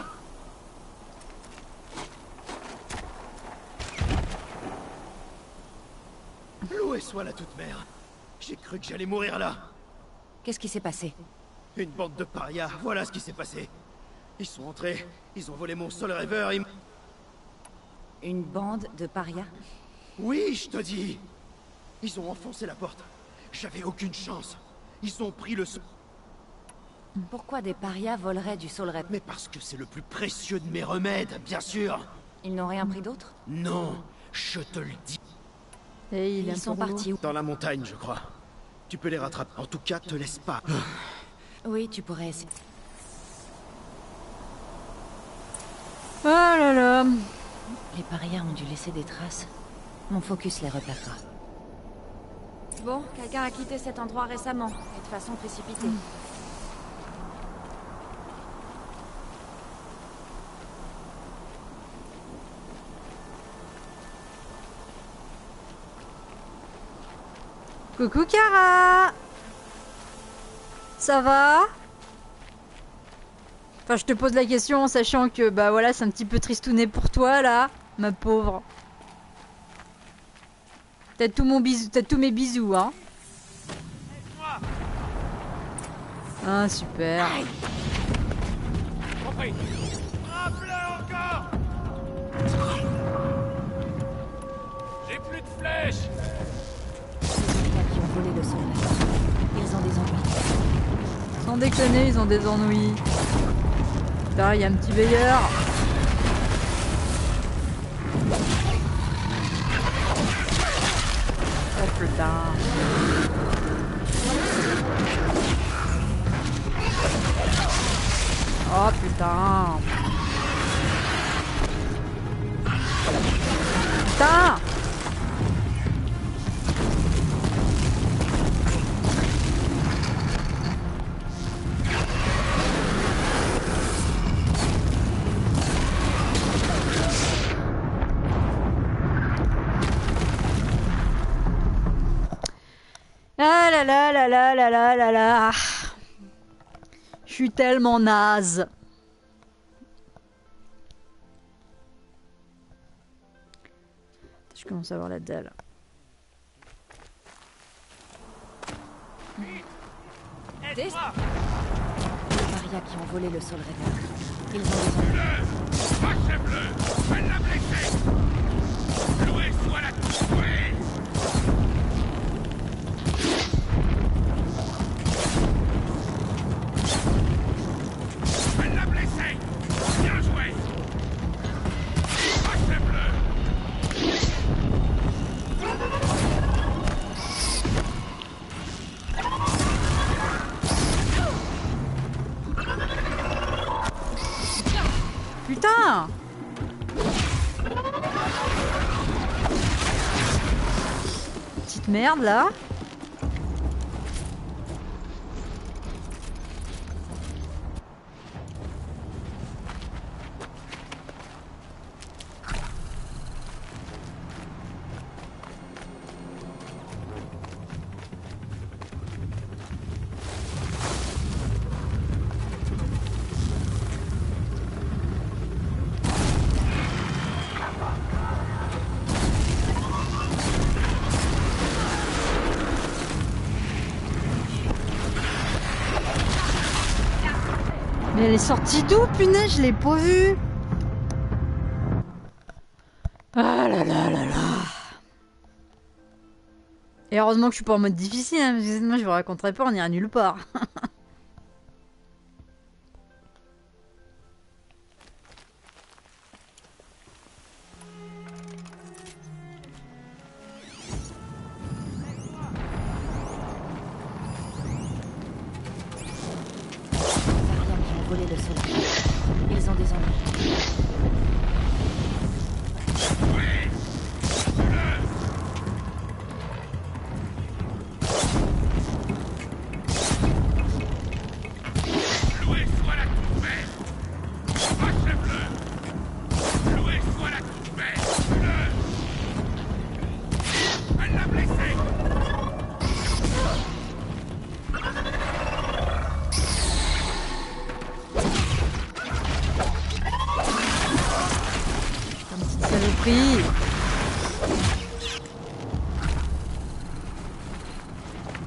Loué soit la toute mère. J'ai cru que j'allais mourir là. Qu'est-ce qui s'est passé? Une bande de parias, voilà ce qui s'est passé. Ils sont entrés, ils ont volé mon Soul Reaver, ils... Une bande de parias? Oui, je te dis. Ils ont enfoncé la porte. J'avais aucune chance. Ils ont pris le... Pourquoi des parias voleraient du Soul Reaver? Mais parce que c'est le plus précieux de mes remèdes, bien sûr. Ils n'ont rien pris d'autre? Non, je te le dis. Et il est Ils sont partis où? Dans la montagne, je crois. Tu peux les rattraper. En tout cas, te laisse pas. Oui, tu pourrais essayer. Oh là là. Les parias ont dû laisser des traces. Mon focus les repérera. Bon, quelqu'un a quitté cet endroit récemment, et de façon précipitée. Mm. Coucou Kara. Ça va? Enfin, je te pose la question en sachant que, bah voilà, c'est un petit peu tristouné pour toi, là, ma pauvre. T'as tout mon bisou, t'as tous mes bisous, hein. Ah, super. Compris. Frappe-le encore. J'ai plus de flèches. Qui ont volé le Soul Reaver. Ils ont des ennuis. Sans déconner, ils ont des ennuis. Là, il y a un petit veilleur. Oh putain. Oh putain. Putain. Ah là là là là là là là là. Je suis tellement naze. Je commence à avoir la dalle. Des... Les parias qui ont volé le Soul Reaver. Ils ont des ennuis. Achève-le. Elle l'a blessé. Loué soit la tuée. Elle l'a blessé. Bien joué. Achève-le. Putain! Petite merde là. Mais elle est sortie d'où, punaise, je l'ai pas vue. Ah là là là là. Et heureusement que je suis pas en mode difficile, hein, parce que sinon je vous raconterai pas, on ira nulle part. Voler le Soul Reaver. Ils ont des ennuis. Loué soit la tourmente. Achève-le. Loué soit la tourmente. Elle l'a blessé. Saloperie.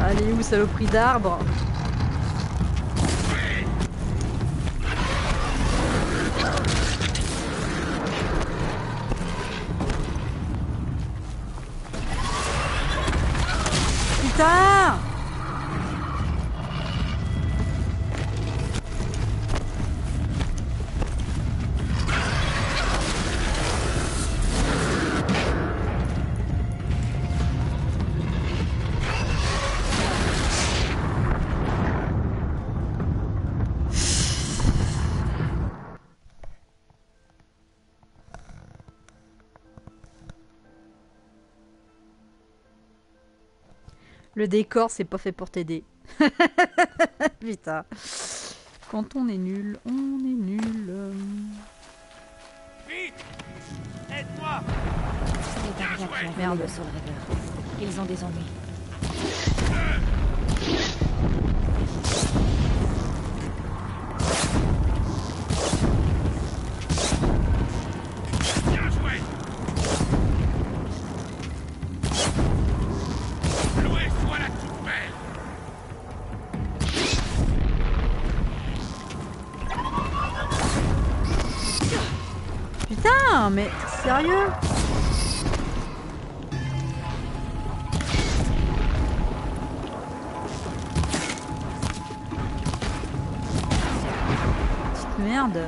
Allez où, saloperie d'arbre? Putain! Le décor, c'est pas fait pour t'aider. Putain. Quand on est nul, on est nul. Vite! Aide-moi! Les barrières qui Merde. le Soul River. Ils ont des ennuis. Bien joué! Loué soit la toute belle! Putain, mais sérieux? Petite merde.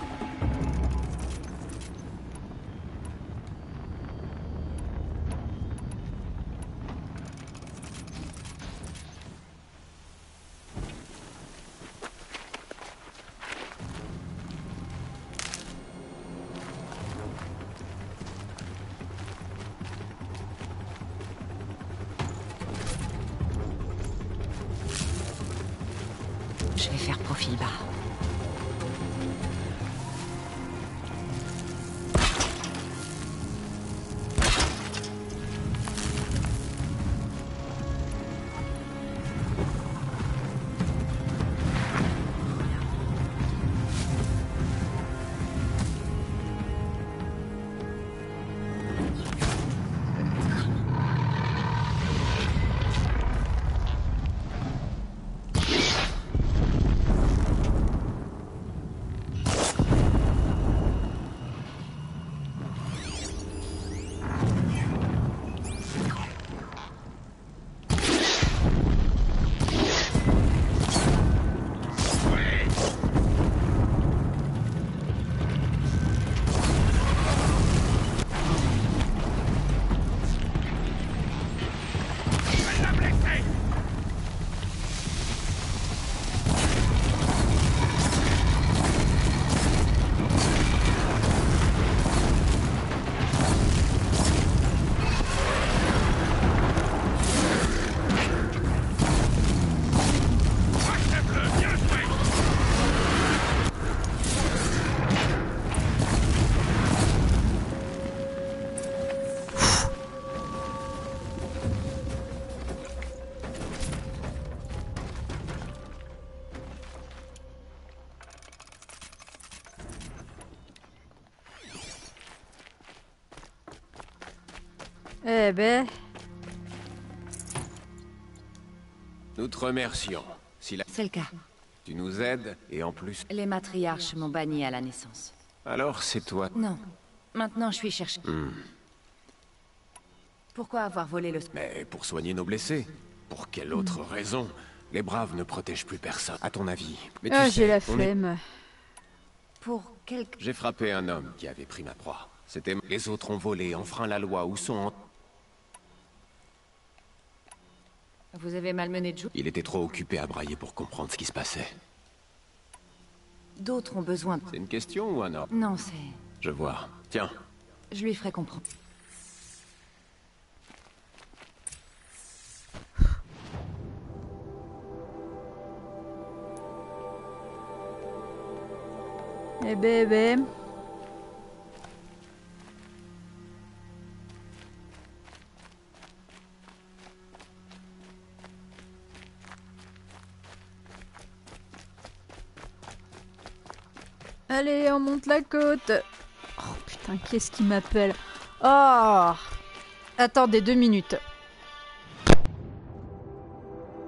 Je vais faire profil bas. Elle l'a blessé! Achève-le! Bien joué! Eh ben, Nous te remercions. Si la... C'est le cas. tu nous aides, et en plus... Les matriarches m'ont banni à la naissance. Alors c'est toi. Non. Maintenant, je suis cherchée. Hmm. Pourquoi avoir volé le... Mais pour soigner nos blessés. Pour quelle autre raison? Les braves ne protègent plus personne, à ton avis. Mais tu ah, sais, j'ai la on est- flemme. Pour quelque... J'ai frappé un homme qui avait pris ma proie. C'était... Les autres ont volé, enfreint la loi, ou sont en... Vous avez malmené Joe? Il était trop occupé à brailler pour comprendre ce qui se passait. D'autres ont besoin de... C'est une question ou un ordre? Non, c'est... Je vois. Tiens. Je lui ferai comprendre. Eh ben, eh ben. Allez, on monte la côte. Oh putain, qu'est-ce qui m'appelle? Oh! Attendez deux minutes.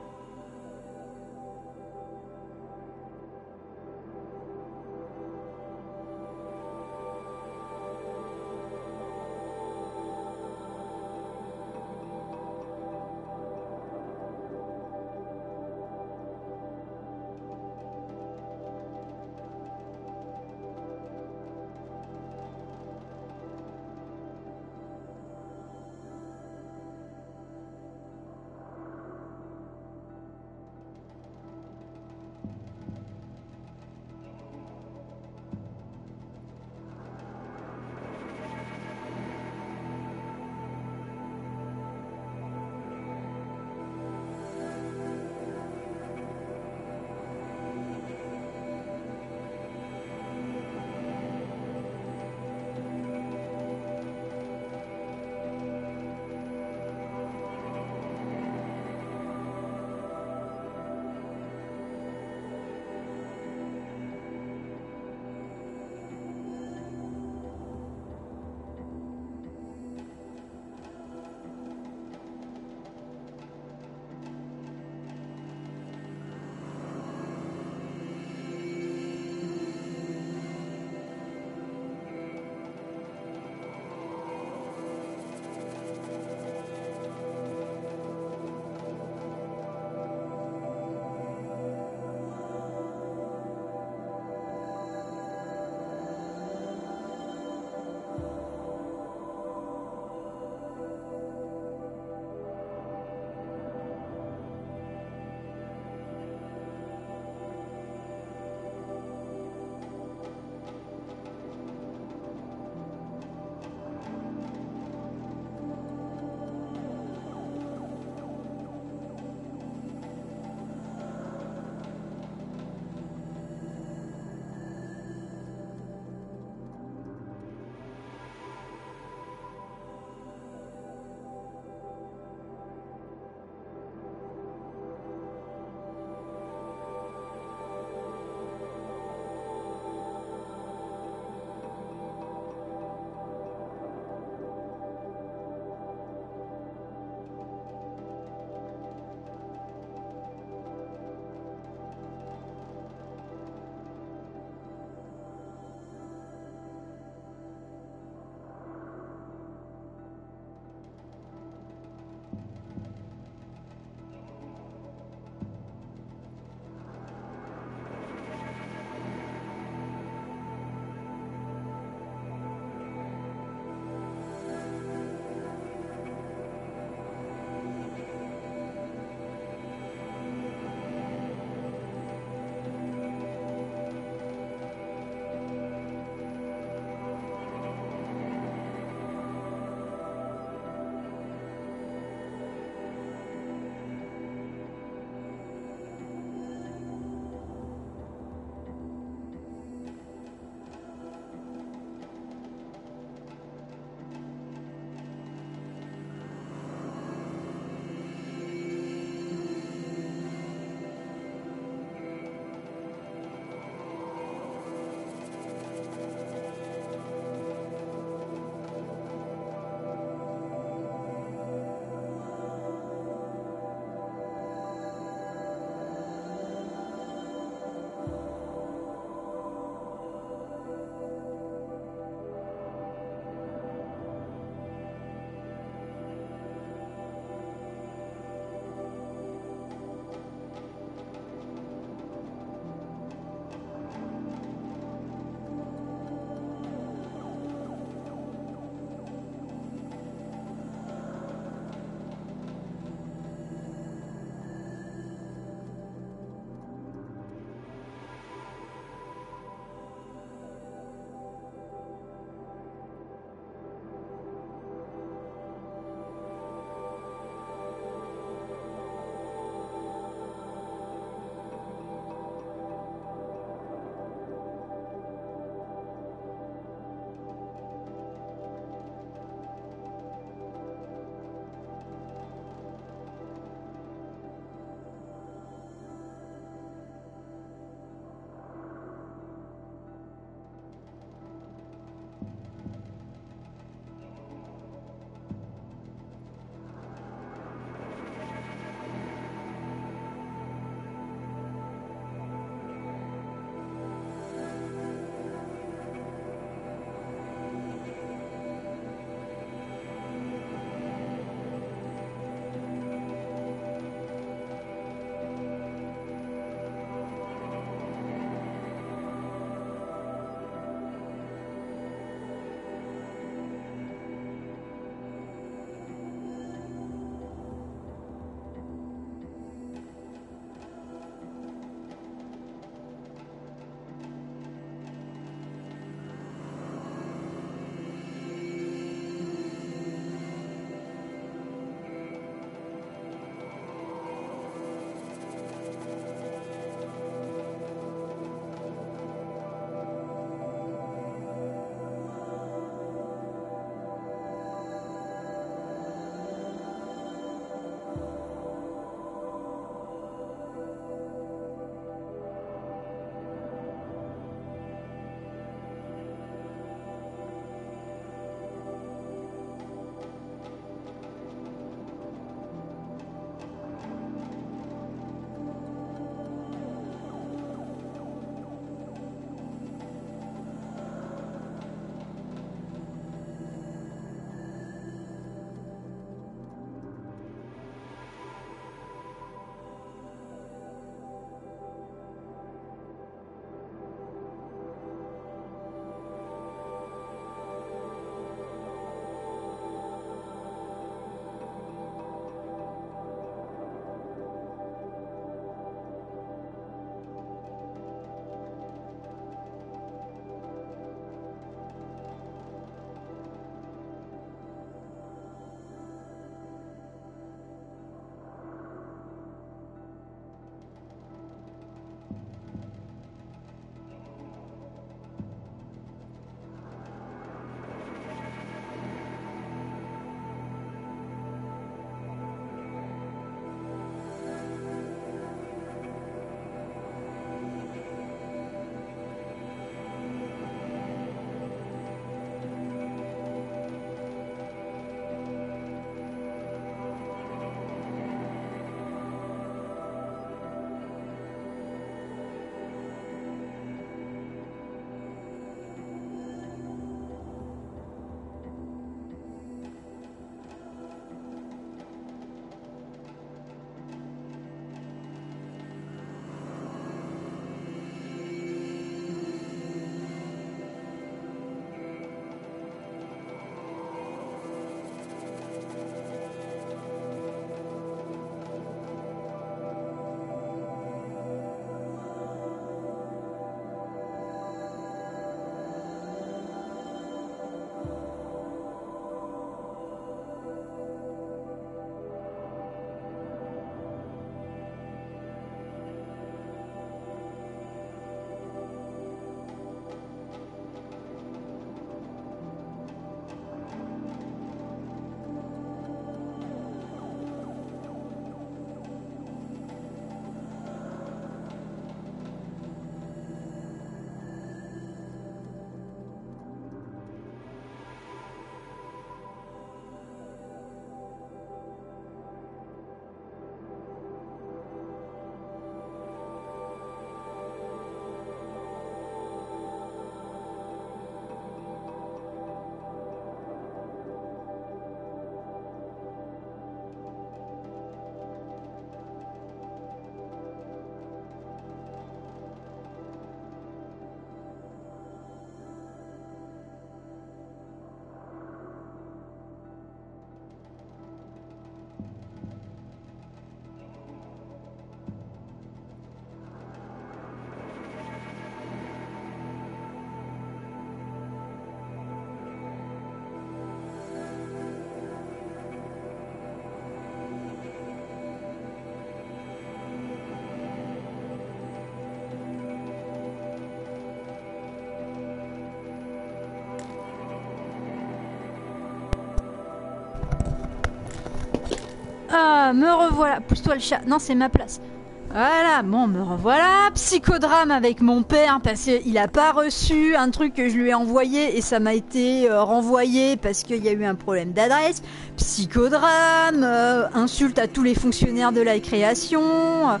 Ah, me revoilà. Pousse-toi le chat. Non, c'est ma place. Voilà, bon, me revoilà. Psychodrame avec mon père parce qu'il a pas reçu un truc que je lui ai envoyé et ça m'a été euh, renvoyé parce qu'il y a eu un problème d'adresse. Psychodrame, euh, insulte à tous les fonctionnaires de la création. Ah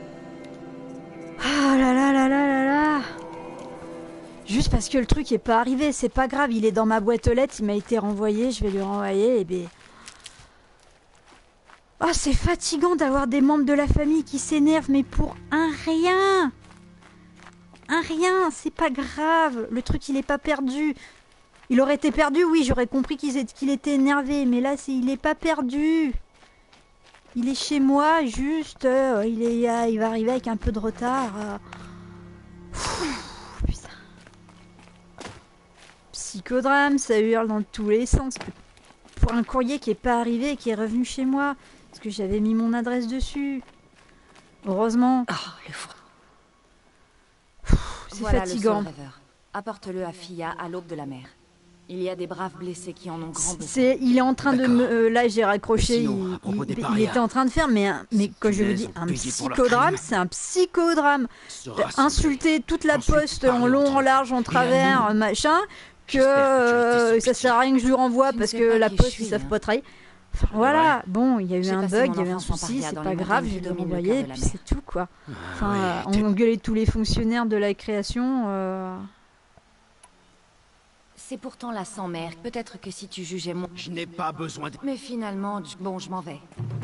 là là là là là là. Juste parce que le truc est pas arrivé, c'est pas grave, il est dans ma boîte aux lettres, il m'a été renvoyé, je vais lui renvoyer et ben... Oh, c'est fatigant d'avoir des membres de la famille qui s'énervent, mais pour un rien. Un rien, c'est pas grave. Le truc, il est pas perdu. Il aurait été perdu, oui, j'aurais compris qu'il qu'il était énervé. Mais là, c'est, il est pas perdu. Il est chez moi, juste. Euh, il, est, euh, il va arriver avec un peu de retard. Euh... Pfff, putain. Psychodrame, ça hurle dans tous les sens. Pour un courrier qui est pas arrivé et qui est revenu chez moi. Parce que j'avais mis mon adresse dessus. Heureusement. Oh, le fou. C'est voilà fatigant. Le seul rêveur. Apporte-le à Fia à l'aube de la mer. Il y a des braves blessés qui en ont grand besoin. C'est, il est en train de me... Euh, là, j'ai raccroché. Sinon, il, il, il était en train de faire, mais, un, mais quand je vous dis un psychodrame, c'est un psychodrame. Insulter toute la poste en long, en large, en travers, machin, que euh, ça sert à rien que je lui renvoie parce que la poste, ils savent pas travailler. Enfin, voilà, bon, il y a eu un bug, il y a eu un souci, c'est pas grave, je vais le renvoyer, et puis c'est tout, quoi. Enfin, on engueulait tous les fonctionnaires de la création. Euh... C'est pourtant la sans-mère. Peut-être que si tu jugeais mon... Je n'ai pas besoin de... Mais finalement, bon, je m'en vais.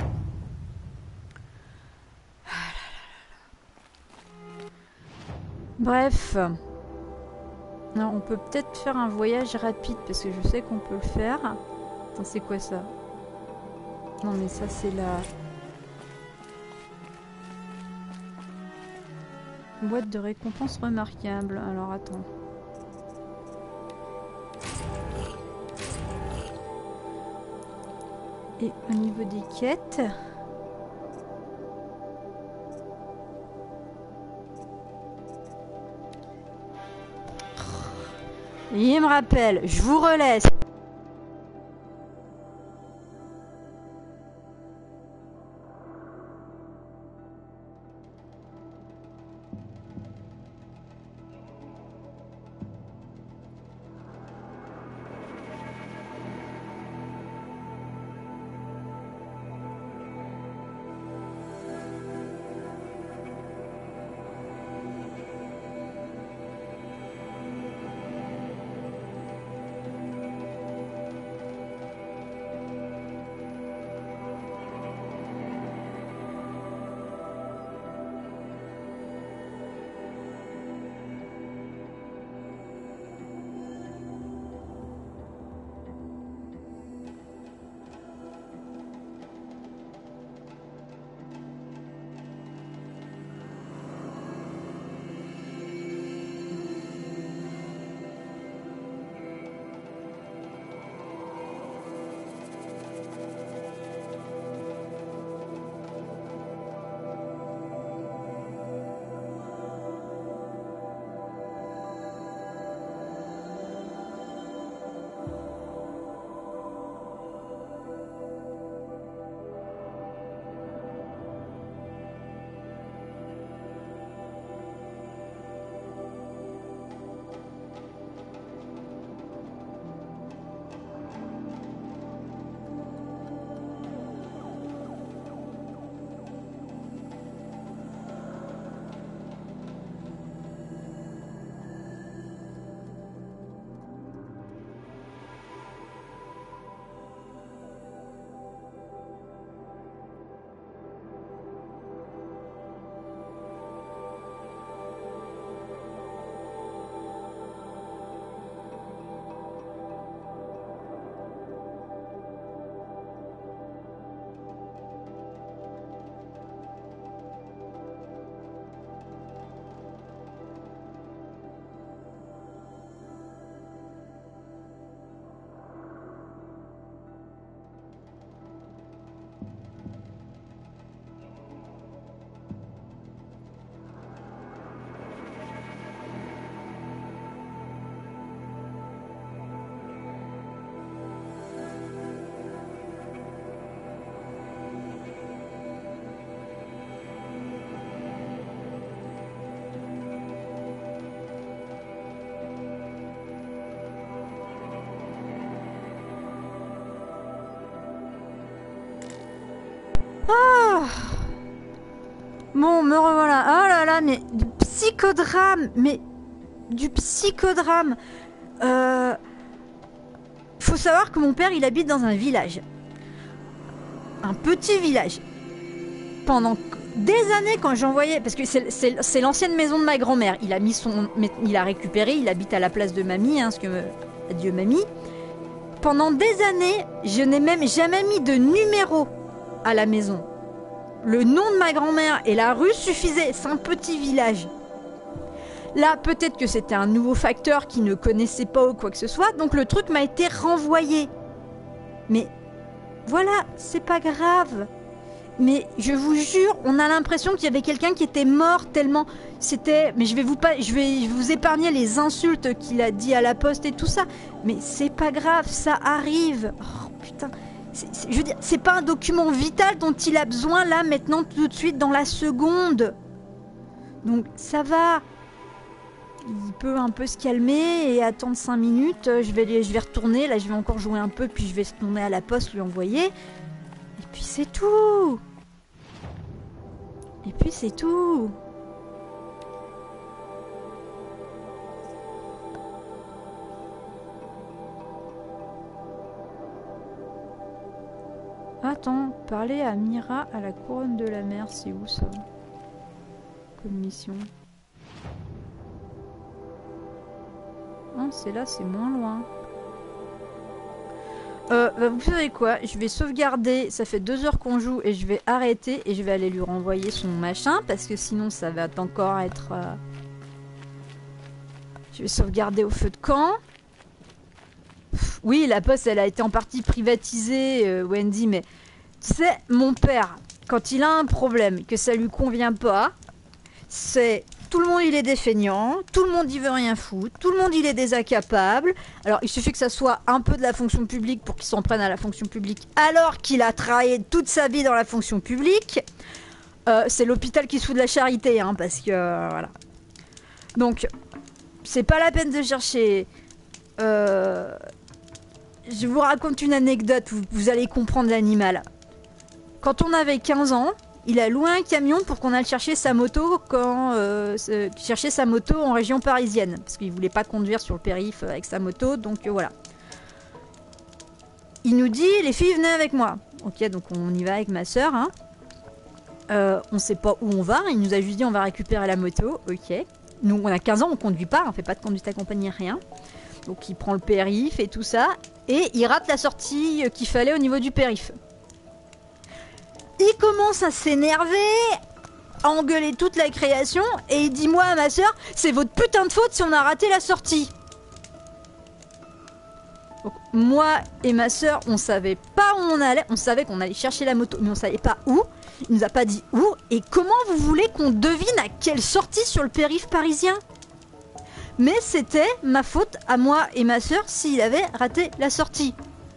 Bref. Non, on peut peut-être faire un voyage rapide, parce que je sais qu'on peut le faire. Attends, c'est quoi ça? Non mais ça c'est la... Boîte de récompense remarquable. Alors attends. Et au niveau des quêtes... Il me rappelle, je vous relaisse. Oh bon, me revoilà. Oh là là, mais du psychodrame. Mais du psychodrame. Euh... Faut savoir que mon père, il habite dans un village. Un petit village. Pendant des années, quand j'envoyais... Parce que c'est l'ancienne maison de ma grand-mère. Il a mis son... Il a récupéré, il habite à la place de mamie, hein, parce que... Adieu mamie. Pendant des années, je n'ai même jamais mis de numéro à la maison. Le nom de ma grand-mère et la rue suffisaient. C'est un petit village. Là, peut-être que c'était un nouveau facteur qui ne connaissait pas ou quoi que ce soit. Donc le truc m'a été renvoyé. Mais voilà, c'est pas grave. Mais je vous jure, on a l'impression qu'il y avait quelqu'un qui était mort tellement c'était... Mais je vais vous pas, je vais vous épargner les insultes qu'il a dit à la poste et tout ça. Mais c'est pas grave, ça arrive. Oh putain, c'est, c'est, je veux dire, c'est pas un document vital dont il a besoin là, maintenant, tout de suite, dans la seconde. Donc ça va. Il peut un peu se calmer et attendre cinq minutes. Je vais, je vais retourner, là je vais encore jouer un peu, puis je vais retourner à la poste, lui envoyer. Et puis c'est tout. Et puis c'est tout. Attends, parler à Mira à la couronne de la mer, c'est où ça? Comme mission. Ah, c'est là, c'est moins loin. Euh, bah vous savez quoi? Je vais sauvegarder. Ça fait deux heures qu'on joue et je vais arrêter et je vais aller lui renvoyer son machin parce que sinon ça va encore être. Euh... Je vais sauvegarder au feu de camp. Pff, oui, la poste elle a été en partie privatisée, euh, Wendy, mais tu sais, mon père, quand il a un problème que ça lui convient pas, c'est. Tout le monde il est défeignant, tout le monde il veut rien foutre, tout le monde il est désincapable. Alors il suffit que ça soit un peu de la fonction publique pour qu'il s'en prenne à la fonction publique alors qu'il a travaillé toute sa vie dans la fonction publique. Euh, c'est l'hôpital qui se fout de la charité, hein, parce que euh, voilà. Donc c'est pas la peine de chercher. Euh, je vous raconte une anecdote, vous, vous allez comprendre l'animal. Quand on avait quinze ans, il a loué un camion pour qu'on aille chercher sa moto quand euh, chercher sa moto en région parisienne parce qu'il voulait pas conduire sur le périph avec sa moto, donc euh, voilà. Il nous dit les filles venez avec moi. Ok, donc on y va avec ma soeur. Hein. Euh, on sait pas où on va. Il nous a juste dit on va récupérer la moto. Ok. Nous on a quinze ans, on conduit pas, on fait pas de conduite accompagnée, rien. Donc il prend le périph et tout ça et il rate la sortie qu'il fallait au niveau du périph. Il commence à s'énerver, à engueuler toute la création, et il dit moi à ma soeur, c'est votre putain de faute si on a raté la sortie. Donc, moi et ma soeur, on savait pas où on allait, on savait qu'on allait chercher la moto, mais on savait pas où. Il nous a pas dit où, et comment vous voulez qu'on devine à quelle sortie sur le périph' parisien? Mais c'était ma faute à moi et ma soeur s'il avait raté la sortie.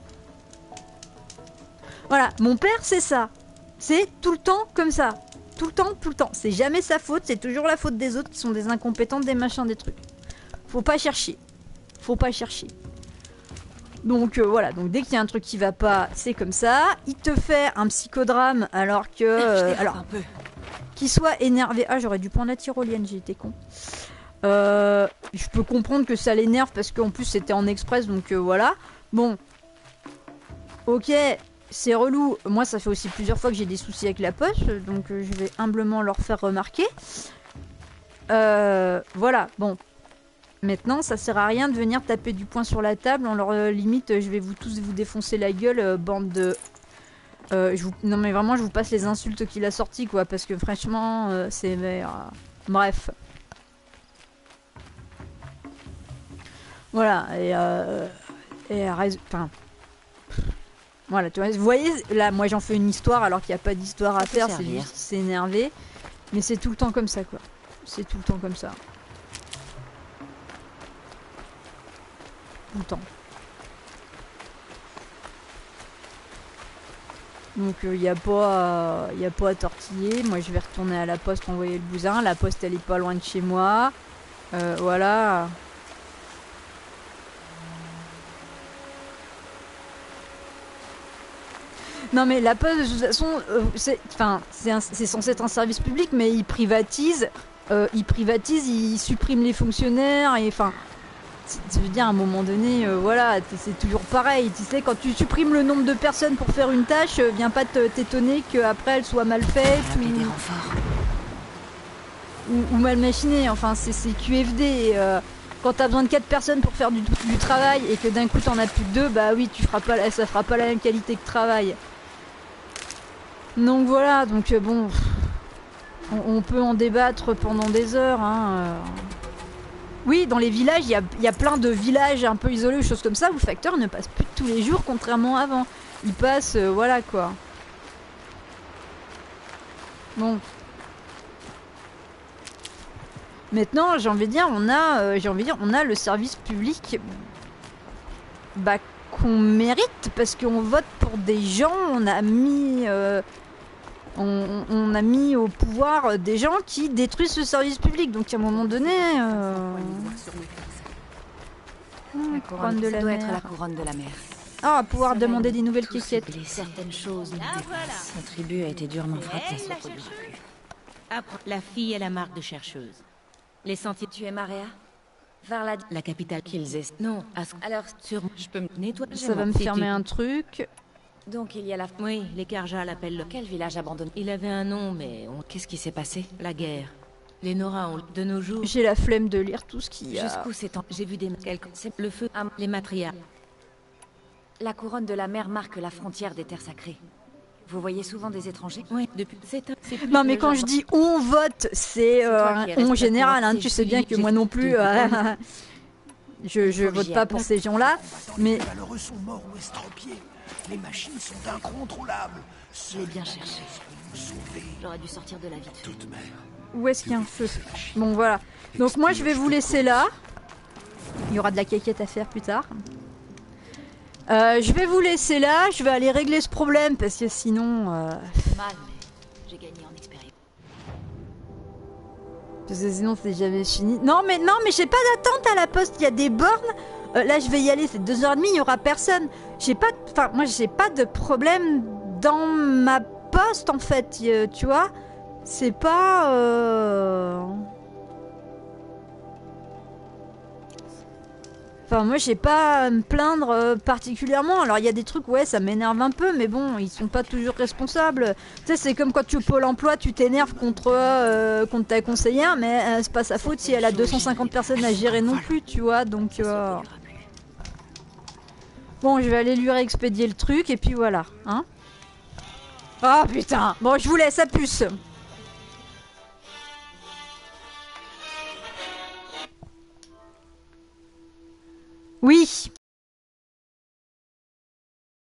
Voilà, mon père c'est ça. C'est tout le temps comme ça. Tout le temps, tout le temps. C'est jamais sa faute, c'est toujours la faute des autres qui sont des incompétents, des machins, des trucs. Faut pas chercher. Faut pas chercher. Donc euh, voilà, donc dès qu'il y a un truc qui va pas, c'est comme ça. Il te fait un psychodrame alors que... Euh, alors, qu'il soit énervé... Ah, j'aurais dû prendre la tyrolienne, j'ai été con. Euh, je peux comprendre que ça l'énerve parce qu'en plus c'était en express, donc euh, voilà. Bon. Ok... C'est relou, moi ça fait aussi plusieurs fois que j'ai des soucis avec la poste, donc euh, je vais humblement leur faire remarquer. Euh, voilà, bon. Maintenant ça sert à rien de venir taper du poing sur la table, en leur euh, limite je vais vous tous vous défoncer la gueule, euh, bande de... Euh, je vous... Non mais vraiment je vous passe les insultes qu'il a sorties quoi, parce que franchement euh, c'est... Euh, bref. Voilà, et... Euh... Et... Enfin... Voilà, tu vois, vous voyez, là, moi j'en fais une histoire alors qu'il n'y a pas d'histoire à faire, c'est juste qu'il s'est énervé. Mais c'est tout le temps comme ça, quoi. C'est tout le temps comme ça. Tout le temps. Donc il euh, n'y a pas il euh, a pas à tortiller. Moi je vais retourner à la poste envoyer le bousin. La poste elle est pas loin de chez moi. Euh, voilà. Non mais la poste de toute façon, euh, c'est, enfin, c'est, un- c'est censé être un service public, mais ils privatisent, euh, ils privatisent, ils suppriment les fonctionnaires et enfin, c'est- ça veut dire à un moment donné, euh, voilà, t- c'est toujours pareil. Tu sais, quand tu supprimes le nombre de personnes pour faire une tâche, euh, viens pas te- t'étonner qu'après elle soit mal faite Appeler des ou, renforts. ou, ou mal machinée. Enfin, c'est, c'est Q F D. Et, euh, quand t'as besoin de quatre personnes pour faire du, du travail et que d'un coup t'en as plus que deux, bah oui, tu feras pas, la- ça fera pas la même qualité que travail. Donc voilà, donc euh, bon, pff, on, on peut en débattre pendant des heures. Hein, euh. Oui, dans les villages, il y a, il y a plein de villages un peu isolés ou choses comme ça où le facteur ne passe plus tous les jours, contrairement à avant. Il passe, euh, voilà quoi. Bon. Maintenant, j'ai envie de dire, on a, euh, j'ai envie de dire, on a le service public bah, qu'on mérite parce qu'on vote pour des gens, on a mis, euh, on, on a mis au pouvoir des gens qui détruisent le service public. Donc à un moment donné, euh... La couronne de la doit être la couronne de la mer. ah, pouvoir Ça demander mène des nouvelles tous kékettes. ces- Certaines choses nous dépassent. Son tribut a été durement frappée. Ça se reproduira plus. Apprends. La fille est la marque de chercheuse. Les sentiers... Tu es Marea Vers la... La capitale qu'ils aient... Non, à ce... Alors, Sur... Je peux me nettoyer. Ça va me Si fermer tu- un truc. donc il y a la... Oui, les Karja l'appellent le... Quel village abandonné? Il avait un nom, mais on... Qu'est-ce qui s'est passé? La guerre. Les Nora ont... De nos jours... J'ai la flemme de lire tout ce qu'il y a. Jusqu'où s'étend? J'ai vu des... Quelques... C'est le feu... Ah, les matriarches. La couronne de la mer marque la frontière des terres sacrées. Vous voyez souvent des étrangers? Oui, depuis... C'est un... c'est plus Non mais le quand genre- je dis on vote, c'est euh, toi qui un restes on la général, hein, couronne, tu c'est sais bien Philippe, que moi j'ai- non plus, de- euh, je, je Faut que vote j'y pas aille. pour ces gens-là, mais Les malheureux sont morts ou estropiés. Les machines sont incontrôlables. Je l'ai bien cherché. Nous sauver. J'aurais dû sortir de la vie. Toute mère. où est-ce qu'il y a un feu? Bon voilà, donc moi je vais vous laisser là, il y aura de la caquette à faire plus tard. Euh, je vais vous laisser là, je vais aller régler ce problème parce que sinon... Euh... Mal, mais j'ai gagné en expérience. Parce que sinon c'est jamais fini. Non mais non mais j'ai pas d'attente à la poste, il y a des bornes. Euh, là je vais y aller, c'est deux heures trente, il y aura personne. J'ai pas, enfin moi j'ai pas de problème dans ma poste en fait, euh, tu vois. C'est pas. Euh... Enfin moi j'ai pas à me plaindre euh, particulièrement. Alors il y a des trucs ouais ça m'énerve un peu, mais bon ils sont pas toujours responsables. Tu sais c'est comme quand tu es au Pôle Emploi, tu t'énerves contre euh, contre ta conseillère, mais euh, c'est pas sa faute si elle a deux cent cinquante personnes à gérer non plus, tu vois. Donc euh... bon je vais aller lui réexpédier le truc et puis voilà, hein. Ah putain. Bon je vous laisse, à plus. Oui.